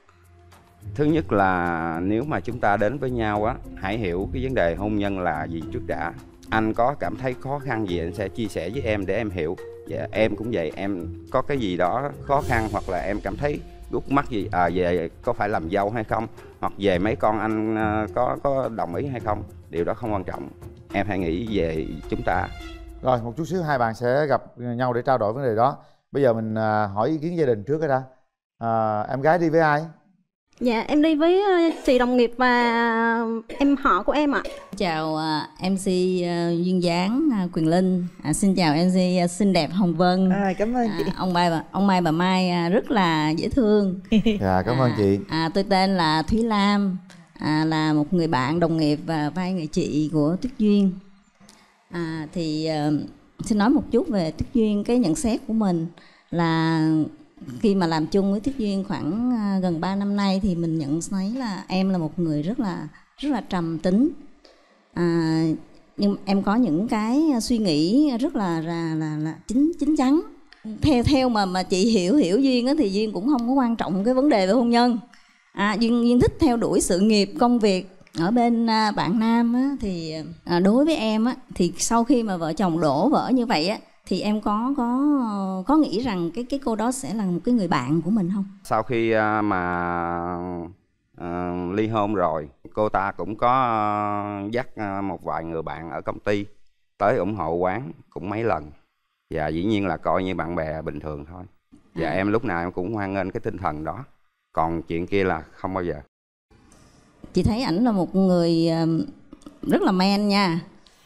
Thứ nhất là nếu mà chúng ta đến với nhau á, hãy hiểu cái vấn đề hôn nhân là gì trước đã. Anh có cảm thấy khó khăn gì anh sẽ chia sẻ với em để em hiểu. Dạ, em cũng vậy, em có cái gì đó khó khăn hoặc là em cảm thấy gút mắt gì à, về có phải làm dâu hay không, hoặc về mấy con anh có có đồng ý hay không, điều đó không quan trọng. Em hãy nghĩ về chúng ta. Rồi một chút xíu hai bạn sẽ gặp nhau để trao đổi vấn đề đó. Bây giờ mình hỏi ý kiến gia đình trước cái đã. À, em gái đi với ai? Dạ em đi với chị đồng nghiệp và em họ của em ạ. Chào uh, em xê uh, duyên dáng uh, Quyền Linh. À, xin chào em xê uh, xinh đẹp Hồng Vân. À, cảm ơn chị. À, ông Mai bà ông Mai bà Mai uh, rất là dễ thương. Dạ cảm ơn à, chị. À, tôi tên là Thúy Lam, à, là một người bạn đồng nghiệp và vai người chị của Tuyết Duyên. À, thì uh, xin nói một chút về Tuyết Duyên. Cái nhận xét của mình là khi mà làm chung với Tuyết Duyên khoảng à, gần ba năm nay thì mình nhận thấy là em là một người rất là rất là trầm tính. À, nhưng em có những cái suy nghĩ rất là là là, là chín chín chắn. Theo theo mà mà chị hiểu hiểu Duyên á, thì Duyên cũng không có quan trọng cái vấn đề về hôn nhân. À, Duyên Duyên thích theo đuổi sự nghiệp, công việc. Ở bên à, bạn nam á, thì à, đối với em á, thì sau khi mà vợ chồng đổ vỡ như vậy á, thì em có có có nghĩ rằng cái cái cô đó sẽ là một cái người bạn của mình không? Sau khi uh, mà uh, ly hôn rồi, cô ta cũng có uh, dắt uh, một vài người bạn ở công ty tới ủng hộ quán cũng mấy lần. Và dĩ nhiên là coi như bạn bè bình thường thôi. Và à. em lúc nào em cũng hoan nghênh cái tinh thần đó. Còn chuyện kia là không bao giờ. Chị thấy ảnh là một người rất là man nha,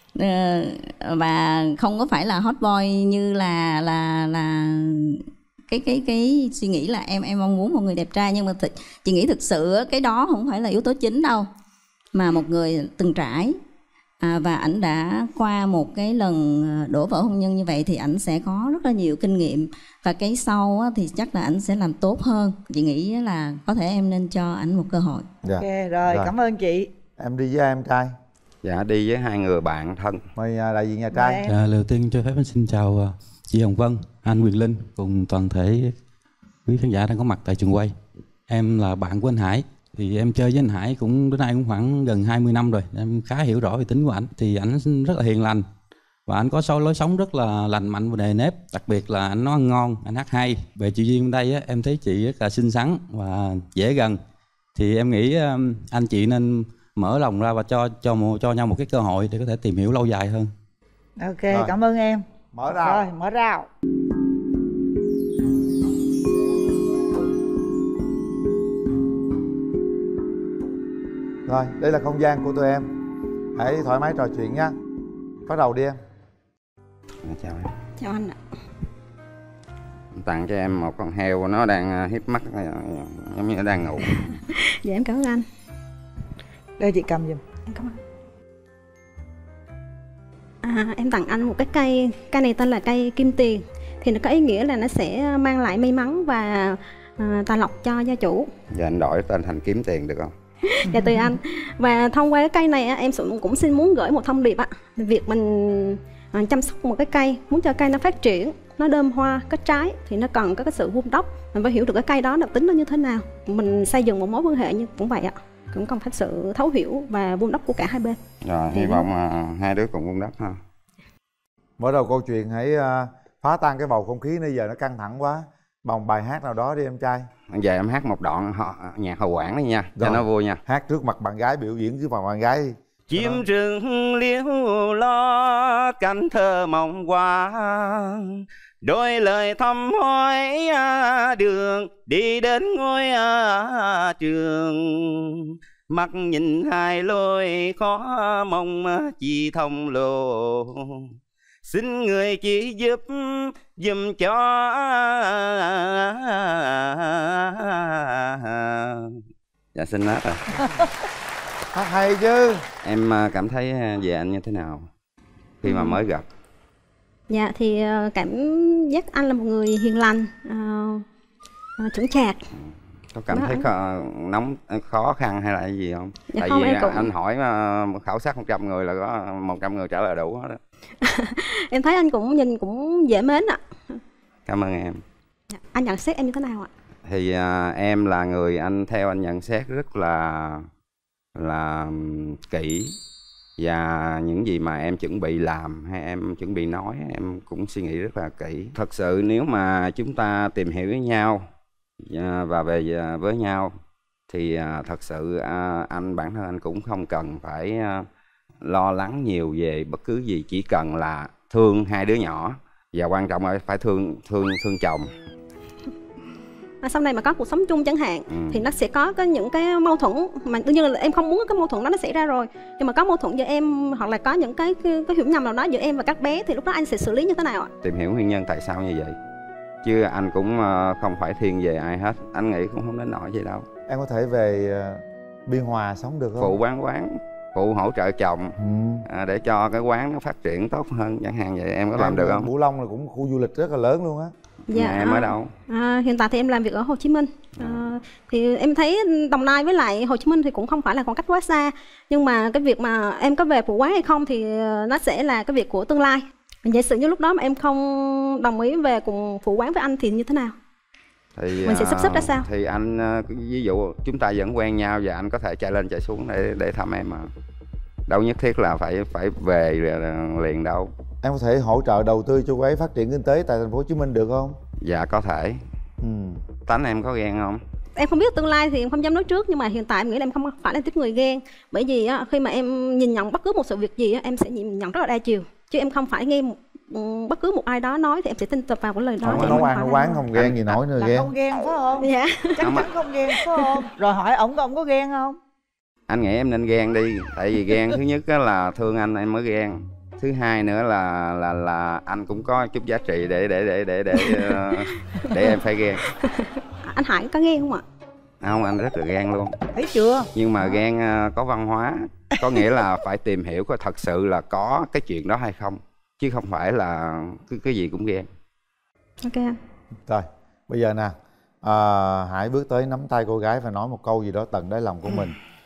và không có phải là hot boy như là là là cái cái cái suy nghĩ là em em mong muốn một người đẹp trai. Nhưng mà th- chị nghĩ thực sự cái đó không phải là yếu tố chính đâu, mà một người từng trải à, và ảnh đã qua một cái lần đổ vỡ hôn nhân như vậy thì ảnh sẽ có rất là nhiều kinh nghiệm, và cái sau á, thì chắc là ảnh sẽ làm tốt hơn. Chị nghĩ là có thể em nên cho ảnh một cơ hội. Dạ. Ok rồi, rồi, cảm ơn chị. Em đi với em trai? Dạ, đi với hai người bạn thân. Mời đại diện nhà trai. Dạ, lời tiên cho phép em xin chào chị Hồng Vân, anh Quyền Linh cùng toàn thể quý khán giả đang có mặt tại trường quay. Em là bạn của anh Hải. Thì em chơi với anh Hải cũng đến nay cũng khoảng gần hai mươi năm rồi. Em khá hiểu rõ về tính của ảnh. Thì ảnh rất là hiền lành, và anh có lối sống rất là lành mạnh và nề nếp. Đặc biệt là anh nấu ăn ngon, anh hát hay. Về chị Duyên đây á, em thấy chị rất là xinh xắn và dễ gần. Thì em nghĩ anh chị nên mở lòng ra và cho cho cho nhau một cái cơ hội để có thể tìm hiểu lâu dài hơn. Ok, rồi. Cảm ơn em. Mở rào. Rồi, mở rào. Rồi, đây là không gian của tụi em. Hãy thoải mái trò chuyện nhé. Bắt đầu đi em. Chào em. Chào anh ạ. Tặng cho em một con heo, nó đang hiếp mắt giống như nó đang ngủ. Dạ em cảm ơn anh. Đây chị cầm giùm. Em cảm ơn. À, em tặng anh một cái cây, cây này tên là cây kim tiền. Thì nó có ý nghĩa là nó sẽ mang lại may mắn và à, tài lộc cho gia chủ. Giờ anh đổi tên thành kiếm tiền được không? Dạ tùy anh. Và thông qua cái cây này em cũng xin muốn gửi một thông điệp ạ. Việc mình chăm sóc một cái cây, muốn cho cây nó phát triển, nó đơm hoa, có trái thì nó cần có cái sự vun đắp. Mình phải hiểu được cái cây đó đặc tính nó như thế nào. Mình xây dựng một mối quan hệ như cũng vậy ạ. Cũng cần phải sự thấu hiểu và vun đắp của cả hai bên. Rồi, hy vọng uh, hai đứa cùng vun đắp ha. Mở đầu câu chuyện hãy uh, phá tan cái bầu không khí nãy giờ nó căng thẳng quá bằng bài hát nào đó đi em trai. Giờ em hát một đoạn họ, nhạc Hậu Quảng đi nha, cho nó vui nha. Hát trước mặt bạn gái, biểu diễn trước mặt bạn gái đi. Chim rừng liễu lo cánh thơ mộng qua, đôi lời thăm hỏi đường đi đến ngôi trường. Mắt nhìn hai lối khó mong chỉ thông lộ, xin người chỉ giúp giùm cho. Dạ xin hết rồi. Hát hay chứ. Em cảm thấy về anh như thế nào khi mà mới gặp? Dạ thì cảm giác anh là một người hiền lành, uh, chững chạc. Có cảm đó thấy anh... khó, nóng khó khăn hay là cái gì không? Dạ tại không, vì cũng... anh hỏi khảo sát một trăm người là có một trăm người trả lời đủ hết đó. Em thấy anh cũng nhìn cũng dễ mến ạ. Cảm ơn em. Dạ. Anh nhận xét em như thế nào ạ? Thì uh, em là người anh theo anh nhận xét rất là là kỹ, và những gì mà em chuẩn bị làm hay em chuẩn bị nói em cũng suy nghĩ rất là kỹ. Thật sự nếu mà chúng ta tìm hiểu với nhau và về với nhau thì thật sự anh bản thân anh cũng không cần phải lo lắng nhiều về bất cứ gì, chỉ cần là thương hai đứa nhỏ và quan trọng là phải thương thương thương chồng. À, sau này mà có cuộc sống chung chẳng hạn ừ. thì nó sẽ có cái những cái mâu thuẫn mà đương nhiên là em không muốn cái mâu thuẫn đó nó xảy ra rồi, nhưng mà có mâu thuẫn giữa em hoặc là có những cái cái, cái hiểu nhầm nào đó giữa em và các bé thì lúc đó anh sẽ xử lý như thế nào ạ? Tìm hiểu nguyên nhân tại sao như vậy, chứ anh cũng không phải thiên về ai hết, anh nghĩ cũng không đến nỗi gì đâu. Em có thể về Biên Hòa sống được không? Phụ bán quán, phụ hỗ trợ chồng ừ. à, để cho cái quán nó phát triển tốt hơn chẳng hạn vậy, em có em làm được không? Bửu Long là cũng khu du lịch rất là lớn luôn á. Dạ, Nhà em ở đâu? À, hiện tại thì em làm việc ở Hồ Chí Minh. À, thì em thấy Đồng Nai với lại Hồ Chí Minh thì cũng không phải là khoảng cách quá xa, nhưng mà cái việc mà em có về phụ quán hay không thì nó sẽ là cái việc của tương lai. Giả sử như lúc đó mà em không đồng ý về cùng phụ quán với anh thì như thế nào? Thì Mình sẽ sắp xếp ra sao? Thì anh ví dụ chúng ta vẫn quen nhau và anh có thể chạy lên chạy xuống để để thăm em mà. Đâu nhất thiết là phải phải về liền đâu. Em có thể hỗ trợ đầu tư cho cô ấy phát triển kinh tế tại thành phố Hồ Chí Minh được không? Dạ có thể. Ừ. Tánh em có ghen không? Em không biết tương lai thì em không dám nói trước, nhưng mà hiện tại em nghĩ là em không phải là tiếp người ghen. Bởi vì á, khi mà em nhìn nhận bất cứ một sự việc gì á, em sẽ nhìn nhận rất là đa chiều, chứ em không phải nghe một, bất cứ một ai đó nói thì em sẽ tin tập vào cái lời đó. Không, nấu ăn nấu quán không ghen gì nổi nữa Là ghen. không ghen phải không? Dạ. Chắc chắn không ghen phải không? Rồi hỏi ổng ông có ghen không? Anh nghĩ em nên ghen đi, tại vì ghen thứ nhất là thương anh em mới ghen, thứ hai nữa là là là anh cũng có chút giá trị để để để để để để, để em phải ghen. Anh Hải có ghen không ạ? Không, anh rất là ghen luôn. Thấy chưa? Nhưng mà ghen có văn hóa, có nghĩa là phải tìm hiểu coi thật sự là có cái chuyện đó hay không, chứ không phải là cái, cái gì cũng ghen. Ok anh. Rồi, bây giờ nè, à, Hải bước tới nắm tay cô gái và nói một câu gì đó tận đáy lòng của mình.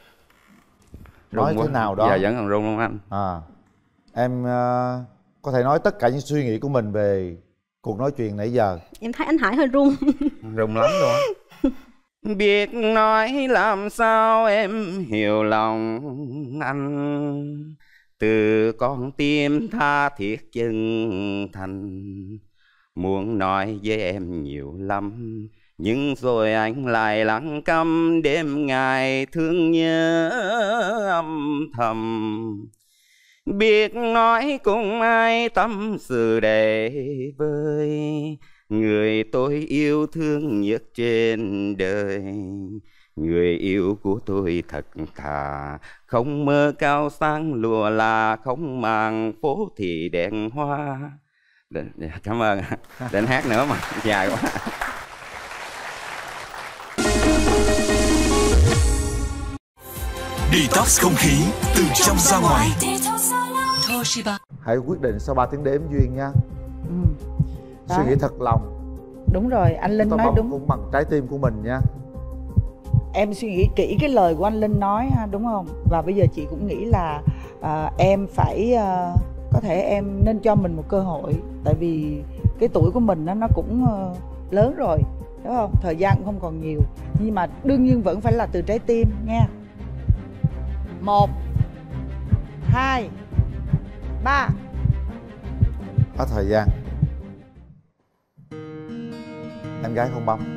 Nói Rung thế quá. nào đó. Dạ vẫn còn rung luôn anh. À, em uh, có thể nói tất cả những suy nghĩ của mình về cuộc nói chuyện nãy giờ. Em thấy anh Hải hơi run. Rung lắm luôn á. Biết nói làm sao em hiểu lòng anh, từ con tim tha thiết chân thành, muốn nói với em nhiều lắm, nhưng rồi anh lại lặng câm, đêm ngày thương nhớ âm thầm. Biết nói cùng ai tâm sự để vơi, người tôi yêu thương nhất trên đời. Người yêu của tôi thật thà, không mơ cao sang lùa là, không màng phố thì đèn hoa. Cảm ơn. Đến hát nữa mà dài quá. Detox không khí từ trong ra ngoài. Hãy quyết định sau ba tiếng đếm Duyên nha. Ừ. Suy nghĩ thật lòng. Đúng rồi, anh Linh Tôi nói đúng. cũng bằng trái tim của mình nha. Em suy nghĩ kỹ cái lời của anh Linh nói ha, đúng không? Và bây giờ chị cũng nghĩ là à, em phải à, có thể em nên cho mình một cơ hội, tại vì cái tuổi của mình nó nó cũng uh, lớn rồi, đúng không? Thời gian cũng không còn nhiều, nhưng mà đương nhiên vẫn phải là từ trái tim nha. Một, hai, ba. Hết thời gian. Em gái không bấm.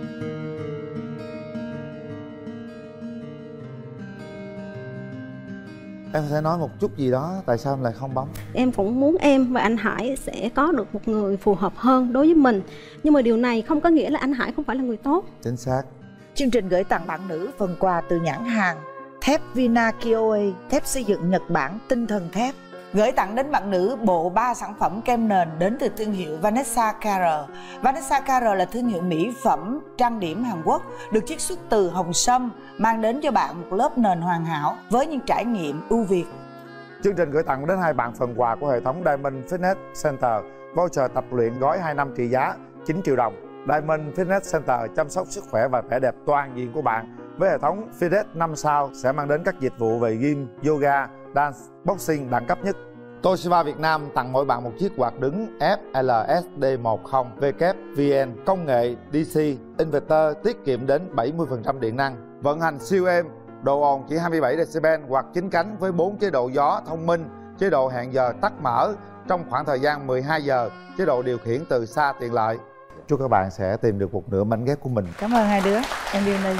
Em sẽ nói một chút gì đó, tại sao em lại không bấm? Em cũng muốn em và anh Hải sẽ có được một người phù hợp hơn đối với mình, nhưng mà điều này không có nghĩa là anh Hải không phải là người tốt. Chính xác. Chương trình gửi tặng bạn nữ phần quà từ nhãn hàng thép Vina Kioe, thép xây dựng Nhật Bản, tinh thần thép. Gửi tặng đến bạn nữ bộ ba sản phẩm kem nền đến từ thương hiệu Vanessa Carré. Vanessa Carré là thương hiệu mỹ phẩm trang điểm Hàn Quốc, được chiết xuất từ hồng sâm, mang đến cho bạn một lớp nền hoàn hảo với những trải nghiệm ưu việt. Chương trình gửi tặng đến hai bạn phần quà của hệ thống Diamond Fitness Center, voucher tập luyện gói hai năm trị giá chín triệu đồng. Diamond Fitness Center chăm sóc sức khỏe và vẻ đẹp toàn diện của bạn. Với hệ thống Fitness năm sao sẽ mang đến các dịch vụ về gym, yoga, dance, boxing đẳng cấp nhất. Toshiba Việt Nam tặng mỗi bạn một chiếc quạt đứng F L S D mười W V N công nghệ D C inverter tiết kiệm đến bảy mươi phần trăm điện năng, vận hành siêu êm, độ ồn chỉ hai mươi bảy decibel, quạt chính cánh với bốn chế độ gió thông minh, chế độ hẹn giờ tắt mở trong khoảng thời gian mười hai giờ, chế độ điều khiển từ xa tiện lợi. Chúc các bạn sẽ tìm được một nửa mảnh ghép của mình. Cảm ơn hai đứa. Em đi đây.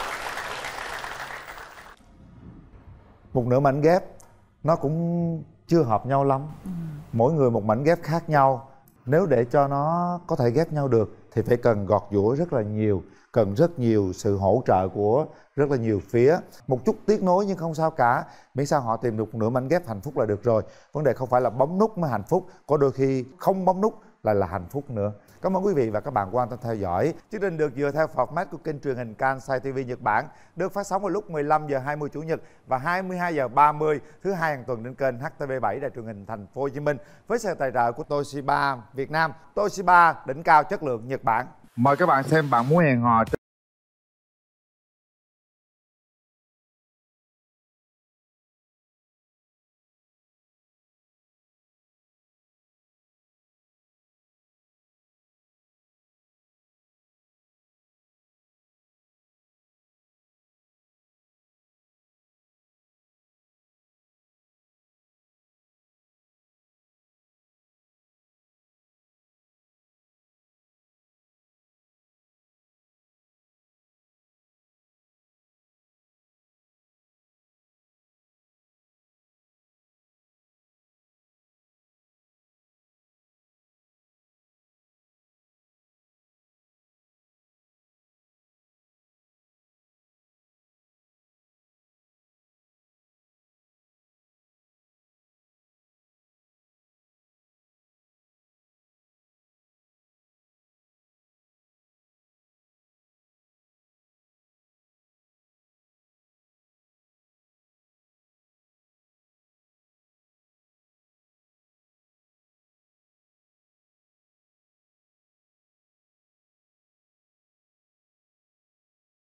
Một nửa mảnh ghép nó cũng chưa hợp nhau lắm. Ừ. Mỗi người một mảnh ghép khác nhau. Nếu để cho nó có thể ghép nhau được thì phải cần gọt giũa rất là nhiều, cần rất nhiều sự hỗ trợ của rất là nhiều phía. Một chút tiếc nối nhưng không sao cả, miễn sao họ tìm được một nửa mảnh ghép hạnh phúc là được rồi. Vấn đề không phải là bấm nút mới hạnh phúc, có đôi khi không bấm nút lại là hạnh phúc nữa. Cảm ơn quý vị và các bạn quan tâm theo dõi. Chương trình được dựa theo format của kênh truyền hình Kansai ti vi Nhật Bản, được phát sóng vào lúc mười lăm giờ hai mươi chủ nhật và hai mươi hai giờ ba mươi thứ hai hàng tuần trên kênh hát tê vê bảy Đài truyền hình Thành phố Hồ Chí Minh với sự tài trợ của Toshiba Việt Nam. Toshiba đỉnh cao chất lượng Nhật Bản. Mời các bạn xem Bạn Muốn Hẹn Hò.